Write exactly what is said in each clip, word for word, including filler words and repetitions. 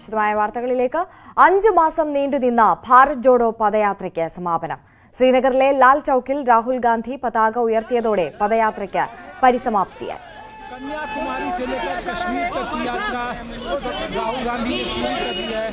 വിശദമായ വാർത്തകളിലേക്ക്. അഞ്ചു മാസം നീണ്ടുനിന്ന ഭാരത് ജോഡോ പദയാത്രയ്ക്ക് സമാപനം. ശ്രീനഗറിലെ ലാൽ ചൌക്കിൽ രാഹുൽ ഗാന്ധി പതാക ഉയർത്തിയതോടെ പദയാത്രയ്ക്ക് പരിസമാപ്തിയായി. कन्याकुमारी से लेकर कश्मीर तक की यात्रा राहुल गांधी ने पूरी कर दी है।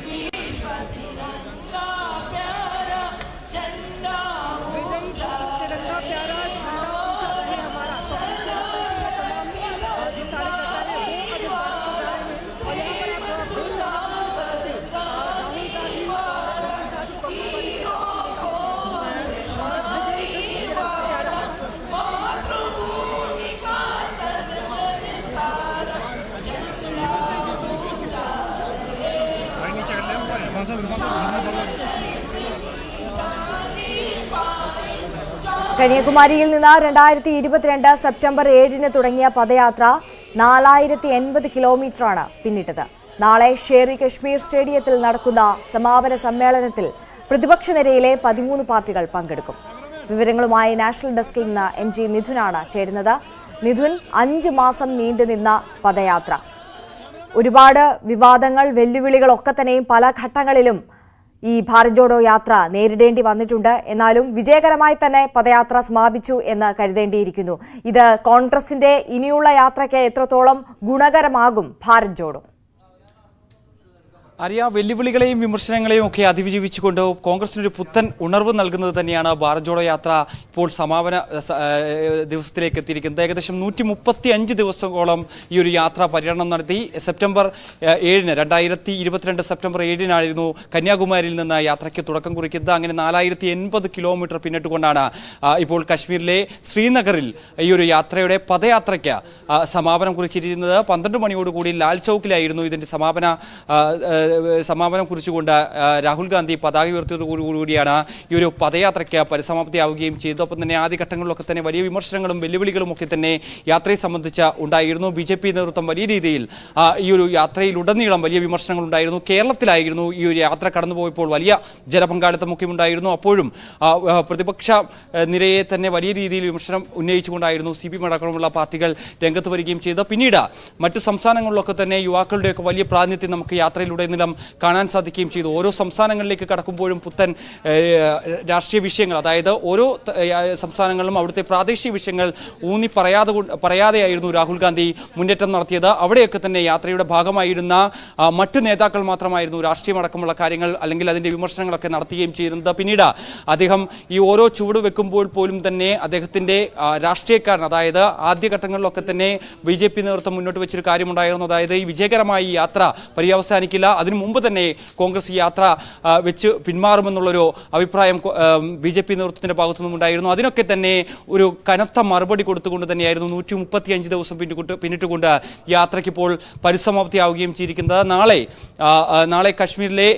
കന്യാകുമാരിയിൽ നിന്ന് രണ്ടായിരത്തി ഇരുപത്തിരണ്ട് സെപ്റ്റംബർ ഏഴിന് തുടങ്ങിയ പദയാത്ര നാലായിരത്തി എൺപത് കിലോമീറ്ററാണ് പിന്നിട്ടത്. നാളെ ഷേറി കശ്മീർ സ്റ്റേഡിയത്തിൽ നടക്കുന്ന സമാപന സമ്മേളനത്തിൽ പ്രതിപക്ഷ നിരയിലെ പതിമൂന്ന് പാർട്ടികൾ പങ്കെടുക്കും. വിവരങ്ങളുമായി നാഷണൽ ഡെസ്കിൽ നിന്ന് എം ജി മിഥുനാണ് ചേരുന്നത്. മിഥുൻ, അഞ്ച് മാസം നീണ്ടുനിന്ന പദയാത്ര, ഒരുപാട് വിവാദങ്ങൾ, വെല്ലുവിളികളൊക്കെ തന്നെയും പല ഘട്ടങ്ങളിലും ഈ ഭാരത് ജോഡോ യാത്ര നേരിടേണ്ടി വന്നിട്ടുണ്ട്. എന്നാലും വിജയകരമായി തന്നെ പദയാത്ര സമാപിച്ചു എന്ന് കരുതേണ്ടിയിരിക്കുന്നു. ഇത് കോൺഗ്രസിന്റെ ഇനിയുള്ള യാത്രയ്ക്ക് എത്രത്തോളം ഗുണകരമാകും ഭാരത് ജോഡോ? അറിയ വെല്ലുവിളികളെയും വിമർശനങ്ങളെയും ഒക്കെ അതിജീവിച്ചുകൊണ്ട് കോൺഗ്രസിനൊരു പുത്തൻ ഉണർവ് നൽകുന്നത് തന്നെയാണ് ഭാരത് ജോഡോ യാത്ര ഇപ്പോൾ സമാപന ദിവസത്തിലേക്ക് എത്തിയിരിക്കുന്നത്. ഏകദേശം നൂറ്റി മുപ്പത്തി അഞ്ച് ദിവസത്തോളം ഈ ഒരു യാത്ര പര്യടനം നടത്തി. സെപ്റ്റംബർ ഏഴിന് രണ്ടായിരത്തി ഇരുപത്തിരണ്ട് സെപ്റ്റംബർ ഏഴിനായിരുന്നു കന്യാകുമാരിയിൽ നിന്ന് യാത്രയ്ക്ക് തുടക്കം കുറിക്കുന്നത്. അങ്ങനെ നാലായിരത്തി എൺപത് കിലോമീറ്റർ പിന്നിട്ടുകൊണ്ടാണ് ഇപ്പോൾ കശ്മീരിലെ ശ്രീനഗറിൽ ഈ ഒരു യാത്രയുടെ പദയാത്രയ്ക്ക് സമാപനം കുറിച്ചിരിക്കുന്നത്. പന്ത്രണ്ട് മണിയോടുകൂടി ലാൽ ചൌക്കിലായിരുന്നു ഇതിന്റെ സമാപന സമാപനം കുറിച്ചുകൊണ്ട് രാഹുൽ ഗാന്ധി പതാക ഉയർത്തിയതോടുകൂടിയാണ് ഈ ഒരു പദയാത്രയ്ക്ക് പരിസമാപ്തിയാവുകയും ചെയ്തു. ഒപ്പം തന്നെ ആദ്യഘട്ടങ്ങളിലൊക്കെ തന്നെ വലിയ വിമർശനങ്ങളും വെല്ലുവിളികളും ഒക്കെ തന്നെ യാത്രയെ സംബന്ധിച്ച് ഉണ്ടായിരുന്നു. ബി ജെ പി നേതൃത്വം വലിയ രീതിയിൽ ഈ ഒരു യാത്രയിലുടനീളം വലിയ വിമർശനങ്ങൾ ഉണ്ടായിരുന്നു. കേരളത്തിലായിരുന്നു ഈ ഒരു യാത്ര കടന്നുപോയപ്പോൾ വലിയ ജനപങ്കാളിത്തമൊക്കെ ഉണ്ടായിരുന്നു. അപ്പോഴും പ്രതിപക്ഷ നിരയെ തന്നെ വലിയ രീതിയിൽ വിമർശനം ഉന്നയിച്ചുകൊണ്ടായിരുന്നു സി പി എം അടക്കമുള്ള പാർട്ടികൾ രംഗത്ത് വരികയും ചെയ്തത്. പിന്നീട് മറ്റ് സംസ്ഥാനങ്ങളിലൊക്കെ തന്നെ യുവാക്കളുടെയൊക്കെ വലിയ പ്രാതിനിധ്യം നമുക്ക് യാത്രയിലൂടെ കാണാൻ സാധിക്കുകയും ചെയ്തു. ഓരോ സംസ്ഥാനങ്ങളിലേക്ക് കടക്കുമ്പോഴും പുത്തൻ രാഷ്ട്രീയ വിഷയങ്ങൾ, അതായത് ഓരോ സംസ്ഥാനങ്ങളിലും അവിടുത്തെ പ്രാദേശിക വിഷയങ്ങൾ ഊന്നി പറയാതെ പറയാതെയായിരുന്നു രാഹുൽ ഗാന്ധി മുന്നേറ്റം നടത്തിയത്. അവിടെയൊക്കെ തന്നെ യാത്രയുടെ ഭാഗമായിരുന്ന മറ്റു നേതാക്കൾ മാത്രമായിരുന്നു രാഷ്ട്രീയമടക്കമുള്ള കാര്യങ്ങൾ അല്ലെങ്കിൽ അതിന്റെ വിമർശനങ്ങളൊക്കെ നടത്തുകയും ചെയ്യുന്നത്. പിന്നീട് അദ്ദേഹം ഈ ഓരോ ചുവട് വെക്കുമ്പോൾ പോലും തന്നെ അദ്ദേഹത്തിന്റെ രാഷ്ട്രീയക്കാരൻ, അതായത് ആദ്യഘട്ടങ്ങളിലൊക്കെ തന്നെ ബി ജെ പി നേതൃത്വം മുന്നോട്ട് വെച്ചൊരു കാര്യമുണ്ടായിരുന്നു. അതായത് ഈ വിജയകരമായി യാത്ര പര്യവസാനിക്കില്ല, അതിനു മുമ്പ് തന്നെ കോൺഗ്രസ് യാത്ര വെച്ച് പിന്മാറുമെന്നുള്ളൊരു അഭിപ്രായം ബി ജെ പി നേതൃത്വത്തിന്റെ ഭാഗത്തു നിന്നുണ്ടായിരുന്നു. അതിനൊക്കെ തന്നെ ഒരു കനത്ത മറുപടി കൊടുത്തുകൊണ്ട് തന്നെയായിരുന്നു നൂറ്റി മുപ്പത്തി അഞ്ച് ദിവസം പിന്നിട്ടുകൊണ്ട് യാത്രയ്ക്ക് ഇപ്പോൾ പരിസമാപ്തിയാവുകയും ചെയ്തിരിക്കുന്നത്. നാളെ നാളെ കശ്മീരിലെ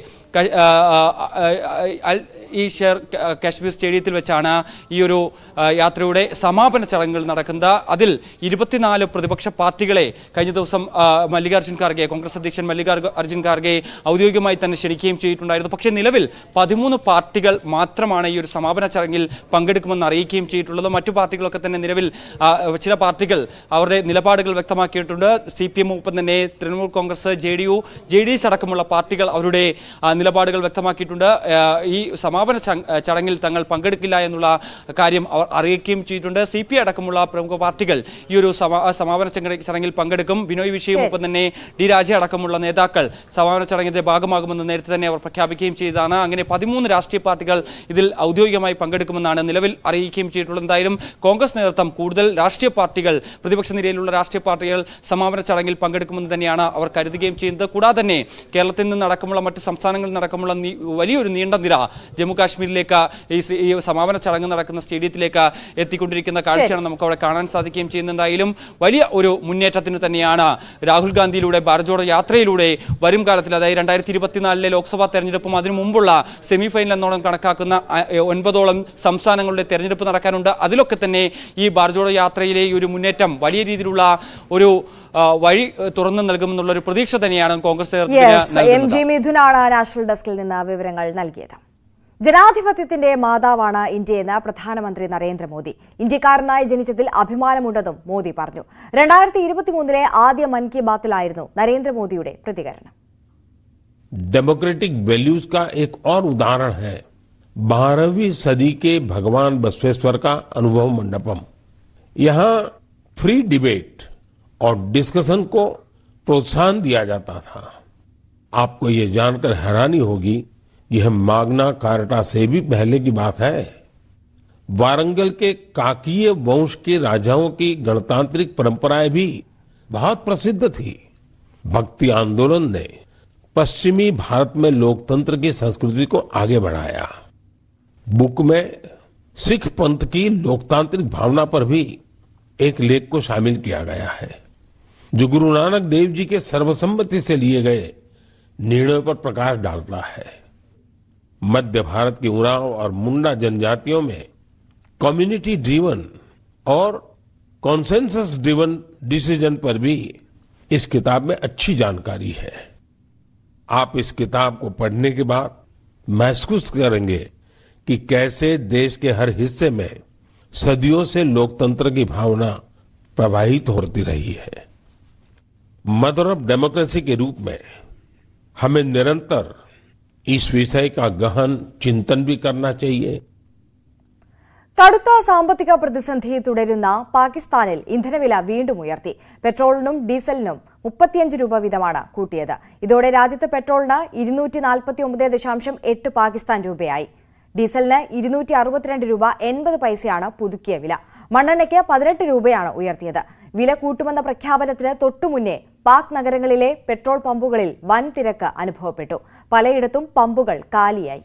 ഈ ഷെയർ കാശ്മീർ സ്റ്റേഡിയത്തിൽ വെച്ചാണ് ഈ ഒരു യാത്രയുടെ സമാപന ചടങ്ങുകൾ നടക്കുന്നത്. അതിൽ ഇരുപത്തിനാല് പ്രതിപക്ഷ പാർട്ടികളെ കഴിഞ്ഞ ദിവസം മല്ലികാർജ്ജുൻ ഖാർഗെ, കോൺഗ്രസ് അധ്യക്ഷൻ മല്ലികാർജ്ജുൻ ഖാർഗെ ഔദ്യോഗികമായി തന്നെ ക്ഷണിക്കുകയും ചെയ്തിട്ടുണ്ടായിരുന്നു. പക്ഷേ നിലവിൽ പതിമൂന്ന് പാർട്ടികൾ മാത്രമാണ് ഈ ഒരു സമാപന ചടങ്ങിൽ പങ്കെടുക്കുമെന്ന് അറിയിക്കുകയും ചെയ്തിട്ടുള്ളത്. മറ്റു പാർട്ടികളൊക്കെ തന്നെ നിലവിൽ ചില പാർട്ടികൾ അവരുടെ നിലപാടുകൾ വ്യക്തമാക്കിയിട്ടുണ്ട്. സി പി എം ഒപ്പം തന്നെ Trinamool Congress, J D U, J D S അടക്കമുള്ള പാർട്ടികൾ അവരുടെ നിലപാടുകൾ വ്യക്തമാക്കിയിട്ടുണ്ട്. ഈ സമാപന ചടങ്ങിൽ തങ്ങൾ പങ്കെടുക്കില്ല എന്നുള്ള കാര്യം അവർ അറിയിക്കുകയും ചെയ്തിട്ടുണ്ട്. സി പി അടക്കമുള്ള പ്രമുഖ പാർട്ടികൾ ഈ ഒരു സമാപന ചടങ്ങിൽ പങ്കെടുക്കും. ബിനോയ് വിശ്വയും ഒപ്പം തന്നെ ഡി രാജ അടക്കമുള്ള നേതാക്കൾ സമാപന ചടങ്ങിന്റെ ഭാഗമാകുമെന്ന് നേരത്തെ തന്നെ അവർ പ്രഖ്യാപിക്കുകയും ചെയ്തതാണ്. അങ്ങനെ പതിമൂന്ന് രാഷ്ട്രീയ പാർട്ടികൾ ഇതിൽ ഔദ്യോഗികമായി പങ്കെടുക്കുമെന്നാണ് നിലവിൽ അറിയിക്കുകയും ചെയ്തിട്ടുള്ളത്. എന്തായാലും കോൺഗ്രസ് നേതൃത്വം കൂടുതൽ രാഷ്ട്രീയ പാർട്ടികൾ, പ്രതിപക്ഷ നിരയിലുള്ള രാഷ്ട്രീയ പാർട്ടികൾ സമാപന ചടങ്ങിൽ പങ്കെടുക്കുമെന്ന് തന്നെയാണ് അവർ കരുതുകയും ചെയ്യുന്നത്. കൂടാതെ തന്നെ കേരളത്തിൽ നിന്ന് അടക്കമുള്ള മറ്റ് സംസ്ഥാനങ്ങളിൽ നടക്കമുള്ള വലിയൊരു നീണ്ട നിര ജമ്മു കാശ്മീരിലേക്ക് ഈ സമാപന ചടങ്ങ് നടക്കുന്ന സ്റ്റേഡിയത്തിലേക്ക് എത്തിക്കൊണ്ടിരിക്കുന്ന കാഴ്ചയാണ് നമുക്ക് അവിടെ കാണാൻ സാധിക്കുകയും ചെയ്യുന്നത്. എന്തായാലും വലിയ ഒരു മുന്നേറ്റത്തിന് തന്നെയാണ് രാഹുൽ ഗാന്ധിയിലൂടെ ഭാരത് ജോഡോ യാത്രയിലൂടെ വരും കാലത്തിൽ, അതായത് രണ്ടായിരത്തി ഇരുപത്തിനാലിലെ ലോക്സഭാ തെരഞ്ഞെടുപ്പും അതിനു മുമ്പുള്ള സെമി ഫൈനൽ എന്നോണം കണക്കാക്കുന്ന ഒൻപതോളം സംസ്ഥാനങ്ങളുടെ തെരഞ്ഞെടുപ്പ് നടക്കാനുണ്ട്. അതിലൊക്കെ തന്നെ ഈ ഭാരത് ജോഡോ യാത്രയിലെ ഈ ഒരു മുന്നേറ്റം വലിയ രീതിയിലുള്ള ഒരു വഴി തുറന്നു നൽകുമെന്നുള്ള ഒരു പ്രതീക്ഷ തന്നെയാണ് കോൺഗ്രസ്. എം ജി മിഥുനാണ് നാഷണൽ ഡെസ്കിൽ നിന്ന് വിവരങ്ങൾ നൽകിയത്. ജനാധിപത്യത്തിന്റെ മാതാവാണ് ഇന്ത്യയെന്ന് പ്രധാനമന്ത്രി നരേന്ദ്രമോദി. ഇന്ത്യക്കാരനായി ജനിച്ചതിൽ അഭിമാനമുണ്ടെന്നും മോദി പറഞ്ഞു. രണ്ടായിരത്തി ഇരുപത്തിമൂന്നിലെ ആദ്യ മൻ കി ബാത്തിലായിരുന്നു നരേന്ദ്രമോദിയുടെ പ്രതികരണം. डेमोक्रेटिक वैल्यूज का एक और उदाहरण है बारहवीं सदी के भगवान बसवेश्वर का अनुभव मंडपम। यहाँ फ्री डिबेट और डिस्कशन को प्रोत्साहन दिया जाता था। आपको ये जानकर हैरानी होगी यह माग्ना कार्टा से भी पहले की बात है। वारंगल के काकीय वंश के राजाओं की गणतांत्रिक परंपराएं भी बहुत प्रसिद्ध थी। भक्ति आंदोलन ने पश्चिमी भारत में लोकतंत्र की संस्कृति को आगे बढ़ाया। बुक में सिख पंथ की लोकतांत्रिक भावना पर भी एक लेख को शामिल किया गया है जो गुरु नानक देव जी के सर्वसम्मति से लिए गए निर्णयों पर प्रकाश डालता है। मध्य भारत की उरांव और मुंडा जनजातियों में कम्युनिटी ड्रिवन और कॉन्सेंसस ड्रिवन डिसीजन पर भी इस किताब में अच्छी जानकारी है। आप इस किताब को पढ़ने के बाद महसूस करेंगे कि कैसे देश के हर हिस्से में सदियों से लोकतंत्र की भावना प्रवाहित होती रही है। मदर ऑफ डेमोक्रेसी के रूप में हमें निरंतर इस विषय का गहन चिंतन भी करना चाहिए। കടുത്ത സാമ്പത്തിക പ്രതിസന്ധി തുടരുന്ന പാകിസ്ഥാനിൽ ഇന്ധനവില വീണ്ടും ഉയർത്തി. പെട്രോളിനും ഡീസലിനും മുപ്പത്തിയഞ്ച് രൂപ വീതമാണ് കൂട്ടിയത്. ഇതോടെ രാജ്യത്ത് പെട്രോളിന് ഇരുന്നൂറ്റി നാൽപ്പത്തി ഒമ്പത് ദശാംശം എട്ട് പാകിസ്ഥാൻ രൂപയായി. ഡീസലിന് ഇരുന്നൂറ്റി അറുപത്തിരണ്ട് രൂപ എൺപത് പൈസയാണ് പുതുക്കിയ വില. മണ്ണെണ്ണയ്ക്ക് പതിനെട്ട് രൂപയാണ് ഉയർത്തിയത്. വില കൂട്ടുമെന്ന പ്രഖ്യാപനത്തിന് തൊട്ടുമുന്നേ പാക് നഗരങ്ങളിലെ പെട്രോൾ പമ്പുകളിൽ വൻ തിരക്ക് അനുഭവപ്പെട്ടു. പലയിടത്തും പമ്പുകൾ കാലിയായി.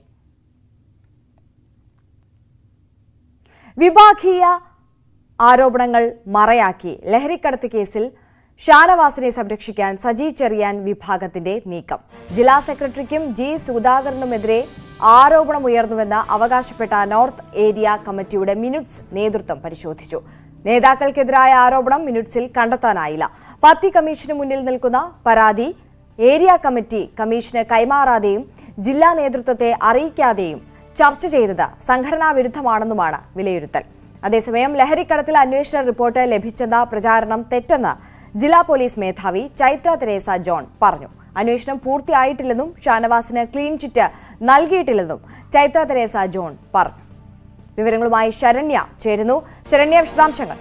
വിഭാഗീയ ആരോപണങ്ങൾ മറയാക്കി ലഹരിക്കടത്ത് കേസിൽ ഷാനവാസിനെ സംരക്ഷിക്കാൻ സജി ചെറിയാൻ വിഭാഗത്തിന്റെ നീക്കം. ജില്ലാ സെക്രട്ടറിക്കും ജി സുധാകരനുമെതിരെ ആരോപണമുയർന്നുവെന്ന് അവകാശപ്പെട്ട നോർത്ത് ഏരിയ കമ്മിറ്റിയുടെ മിനിറ്റ്സ് നേതൃത്വം പരിശോധിച്ചു. നേതാക്കൾക്കെതിരായ ആരോപണം മിനിറ്റ്സിൽ കണ്ടെത്താനായില്ല. പാർട്ടി കമ്മീഷന് മുന്നിൽ നിൽക്കുന്ന പരാതി ഏരിയ കമ്മിറ്റി കമ്മീഷന് കൈമാറാതെയും ജില്ലാ നേതൃത്വത്തെ അറിയിക്കാതെയും ചർച്ച ചെയ്തത് സംഘടനാ വിരുദ്ധമാണെന്നുമാണ് വിലയിരുത്തൽ. അതേസമയം ലഹരിക്കടത്തിൽ അന്വേഷണ റിപ്പോർട്ട് ലഭിച്ചെന്ന പ്രചാരണം തെറ്റെന്ന് ജില്ലാ പോലീസ് മേധാവി ചൈത്ര തെരേസ ജോൺ പറഞ്ഞു. അന്വേഷണം പൂർത്തിയായിട്ടില്ലെന്നും ഷാനവാസിന് ക്ലീൻ ചിറ്റ് നൽകിയിട്ടില്ലെന്നും ചൈത്ര തെരേസ ജോൺ പറഞ്ഞു. വിവരങ്ങളുമായി ശരണ്യ ചേരുന്നു. ശരണ്യ, വിശദാംശങ്ങൾ.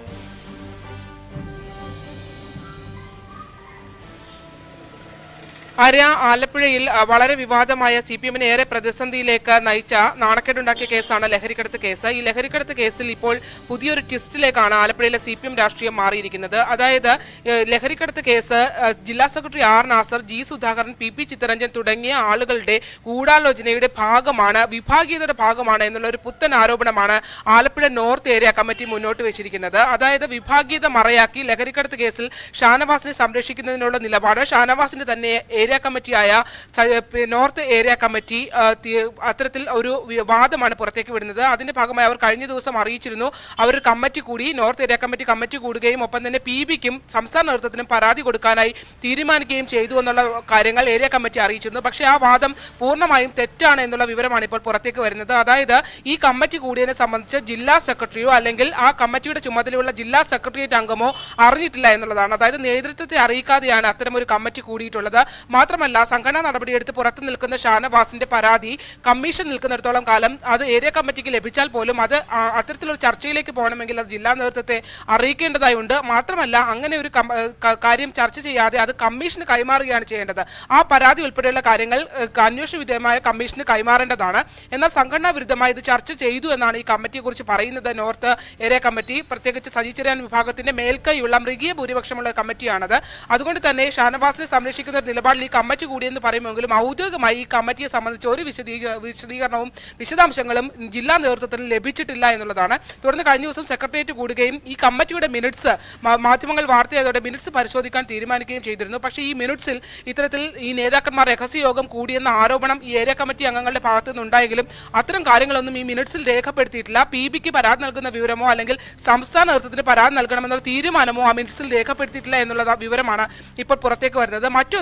ആര്യ, ആലപ്പുഴയിൽ വളരെ വിവാദമായ സി പി എമ്മിനെ ഏറെ പ്രതിസന്ധിയിലേക്ക് നയിച്ച നാണക്കേടുണ്ടാക്കിയ കേസാണ് ലഹരിക്കടത്ത് കേസ്. ഈ ലഹരിക്കടത്ത് കേസിൽ ഇപ്പോൾ പുതിയൊരു ട്വിസ്റ്റിലേക്കാണ് ആലപ്പുഴയിലെ സി പി എം രാഷ്ട്രീയം മാറിയിരിക്കുന്നത്. അതായത് ലഹരിക്കടത്ത് കേസ് ജില്ലാ secretary R Nasar, G Sudhakaran, P P Chitharanjan തുടങ്ങിയ ആളുകളുടെ ഗൂഢാലോചനയുടെ ഭാഗമാണ്, വിഭാഗീയതയുടെ ഭാഗമാണ് എന്നുള്ള ഒരു പുത്തൻ ആരോപണമാണ് ആലപ്പുഴ നോർത്ത് ഏരിയ കമ്മിറ്റി മുന്നോട്ട് വെച്ചിരിക്കുന്നത്. അതായത് വിഭാഗീയത മറയാക്കി ലഹരിക്കടത്ത് കേസിൽ ഷാനവാസിനെ സംരക്ഷിക്കുന്നതിനുള്ള നിലപാട് ഷാനവാസിന്റെ തന്നെ ഏരിയ കമ്മിറ്റിയായ നോർത്ത് ഏരിയ കമ്മിറ്റി അത്തരത്തിൽ ഒരു വാദമാണ് പുറത്തേക്ക് വിടുന്നത്. അതിന്റെ ഭാഗമായി അവർ കഴിഞ്ഞ ദിവസം അറിയിച്ചിരുന്നു അവർ കമ്മിറ്റി കൂടി, നോർത്ത് ഏരിയ കമ്മിറ്റി കമ്മിറ്റി കൂടുകയും ഒപ്പം തന്നെ പി ബിക്കും സംസ്ഥാന നേതൃത്വത്തിനും പരാതി കൊടുക്കാനായി തീരുമാനിക്കുകയും ചെയ്തു എന്നുള്ള കാര്യങ്ങൾ ഏരിയ കമ്മിറ്റി അറിയിച്ചിരുന്നു. പക്ഷേ ആ വാദം പൂർണ്ണമായും തെറ്റാണ് എന്നുള്ള വിവരമാണ് ഇപ്പോൾ പുറത്തേക്ക് വരുന്നത്. അതായത് ഈ കമ്മിറ്റി കൂടിയതിനെ സംബന്ധിച്ച് ജില്ലാ സെക്രട്ടറിയോ അല്ലെങ്കിൽ ആ കമ്മിറ്റിയുടെ ചുമതലയുള്ള ജില്ലാ സെക്രട്ടേറിയറ്റ് അംഗമോ അറിഞ്ഞിട്ടില്ല എന്നുള്ളതാണ്. അതായത് നേതൃത്വത്തെ അറിയിക്കാതെയാണ് അത്തരമൊരു കമ്മിറ്റി കൂടിയിട്ടുള്ളത്. മാത്രമല്ല സംഘടനാ നടപടിയെടുത്ത് പുറത്തു നിൽക്കുന്ന ഷാനവാസിന്റെ പരാതി കമ്മീഷൻ നിൽക്കുന്നിടത്തോളം കാലം അത് ഏരിയ കമ്മിറ്റിക്ക് ലഭിച്ചാൽ പോലും അത് അത്തരത്തിലൊരു ചർച്ചയിലേക്ക് പോകണമെങ്കിൽ അത് ജില്ലാ നേതൃത്വത്തെ അറിയിക്കേണ്ടതായുണ്ട്. മാത്രമല്ല അങ്ങനെ ഒരു കാര്യം ചർച്ച ചെയ്യാതെ അത് കമ്മീഷന് കൈമാറുകയാണ് ചെയ്യേണ്ടത്. ആ പരാതി ഉൾപ്പെടെയുള്ള കാര്യങ്ങൾ അന്വേഷണ വിധേയമായ കമ്മീഷന് കൈമാറേണ്ടതാണ്. എന്നാൽ സംഘടനാ വിരുദ്ധമായി ഇത് ചർച്ച ചെയ്തു എന്നാണ് ഈ കമ്മിറ്റിയെ കുറിച്ച് പറയുന്നത്. നോർത്ത് ഏരിയ കമ്മിറ്റി, പ്രത്യേകിച്ച് സജി ചെറിയാൻ വിഭാഗത്തിന്റെ മേൽക്കൈയുള്ള മൃഗീയ ഭൂരിപക്ഷമുള്ള കമ്മിറ്റിയാണത്. അതുകൊണ്ട് തന്നെ ഷാനവാസിനെ സംരക്ഷിക്കുന്ന നിലപാടിൽ ഈ കമ്മിറ്റി കൂടിയെന്ന് പറയുമെങ്കിലും ഔദ്യോഗികമായി ഈ കമ്മിറ്റിയെ സംബന്ധിച്ച് ഒരു വിശദീകരണവും വിശദാംശങ്ങളും ജില്ലാ നേതൃത്വത്തിന് ലഭിച്ചിട്ടില്ല എന്നുള്ളതാണ്. തുടർന്ന് കഴിഞ്ഞ ദിവസം സെക്രട്ടേറിയറ്റ് കൂടുകയും ഈ കമ്മിറ്റിയുടെ മിനിറ്റ്സ് മാധ്യമങ്ങൾ വാർത്തയായതോടെ മിനിറ്റ്സ് പരിശോധിക്കാൻ തീരുമാനിക്കുകയും ചെയ്തിരുന്നു. പക്ഷേ ഈ മിനിറ്റ്സിൽ ഇത്തരത്തിൽ ഈ നേതാക്കന്മാർ രഹസ്യയോഗം കൂടിയെന്ന ആരോപണം ഈ ഏരിയ കമ്മിറ്റി അംഗങ്ങളുടെ ഭാഗത്തു നിന്നുണ്ടായെങ്കിലും അത്തരം കാര്യങ്ങളൊന്നും ഈ മിനിറ്റ്സിൽ രേഖപ്പെടുത്തിയിട്ടില്ല. പി ബിക്ക് പരാതി നൽകുന്ന വിവരമോ അല്ലെങ്കിൽ സംസ്ഥാന നേതൃത്വത്തിന് പരാതി നൽകണമെന്നുള്ള തീരുമാനമോ ആ മിനിറ്റ്സിൽ രേഖപ്പെടുത്തിയിട്ടില്ല എന്നുള്ള വിവരമാണ് ഇപ്പോൾ പുറത്തേക്ക് വരുന്നത്. മറ്റൊന്ന്, ഈ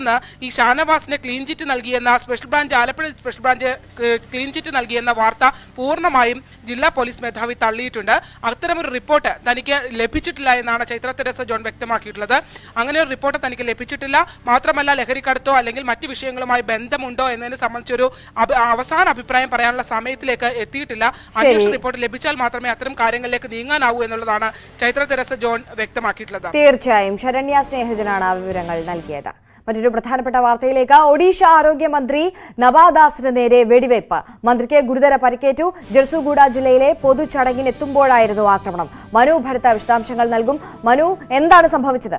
ഷാനവാസിന് ക്ലീൻ ചിറ്റ് നൽകിയെന്ന special branch Alappuzha special branch clean chit നൽകിയെന്ന വാർത്ത പൂർണ്ണമായും ജില്ലാ പോലീസ് മേധാവി തള്ളിയിട്ടുണ്ട്. അത്തരമൊരു റിപ്പോർട്ട് തനിക്ക് ലഭിച്ചിട്ടില്ല എന്നാണ് ചൈത്ര തെരേസ ജോൺ വ്യക്തമാക്കിയിട്ടുള്ളത്. അങ്ങനെ ഒരു റിപ്പോർട്ട് തനിക്ക് ലഭിച്ചിട്ടില്ല. മാത്രമല്ല ലഹരിക്കടത്തോ അല്ലെങ്കിൽ മറ്റു വിഷയങ്ങളുമായി ബന്ധമുണ്ടോ എന്നതിനെ സംബന്ധിച്ചൊരു അവസാന അഭിപ്രായം പറയാനുള്ള സമയത്തിലേക്ക് എത്തിയിട്ടില്ല. അന്വേഷണ റിപ്പോർട്ട് ലഭിച്ചാൽ മാത്രമേ അത്തരം കാര്യങ്ങളിലേക്ക് നീങ്ങാനാവൂ എന്നുള്ളതാണ് ചൈത്ര തെരേസ ജോൺ വ്യക്തമാക്കിയിട്ടുള്ളത്. തീർച്ചയായും ശരണ്യ സ്നേഹജനാണ് ആ വിവരങ്ങൾ നൽകിയത്. മറ്റൊരു പ്രധാനപ്പെട്ട വാർത്തയിലേക്ക്. ഒഡീഷ ആരോഗ്യമന്ത്രി നവാദാസിന് നേരെ വെടിവയ്പ്. മന്ത്രിക്ക് ഗുരുതര പരിക്കേറ്റു. ജർസുഗുഡ ജില്ലയിലെ പൊതുചടങ്ങിനെത്തുമ്പോഴായിരുന്നു ആക്രമണം. മനു ഭരത വിശദാംശങ്ങൾ നൽകും. മനു, എന്താണ് സംഭവിച്ചത്?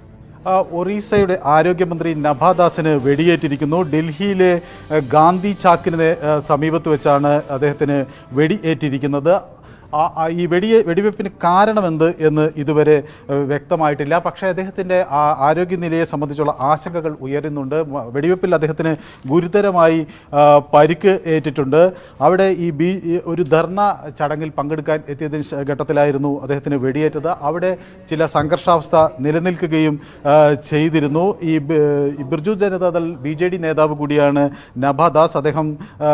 ഒറീസയുടെ ആരോഗ്യമന്ത്രി നഭാദാസിന് വെടിയേറ്റിരിക്കുന്നു. ഡൽഹിയിലെ ഗാന്ധി ചാക്കിന് സമീപത്ത് വെച്ചാണ് അദ്ദേഹത്തിന് വെടിയേറ്റിരിക്കുന്നത്. ഈ വെടി വെടിവെപ്പിന് കാരണമെന്ത് എന്ന് ഇതുവരെ വ്യക്തമായിട്ടില്ല. പക്ഷേ അദ്ദേഹത്തിൻ്റെ ആരോഗ്യനിലയെ സംബന്ധിച്ചുള്ള ആശങ്കകൾ ഉയരുന്നുണ്ട്. വെടിവെപ്പിൽ അദ്ദേഹത്തിന് ഗുരുതരമായി പരിക്ക് ഏറ്റിട്ടുണ്ട്. അവിടെ ഈ ബി ഒരു ധർണ ചടങ്ങിൽ പങ്കെടുക്കാൻ എത്തിയതിന് ഘട്ടത്തിലായിരുന്നു അദ്ദേഹത്തിന് വെടിയേറ്റത്. അവിടെ ചില സംഘർഷാവസ്ഥ നിലനിൽക്കുകയും ചെയ്തിരുന്നു. ഈ Birju Janata Dal B J D നേതാവ് കൂടിയാണ് നഭാദാസ്. അദ്ദേഹം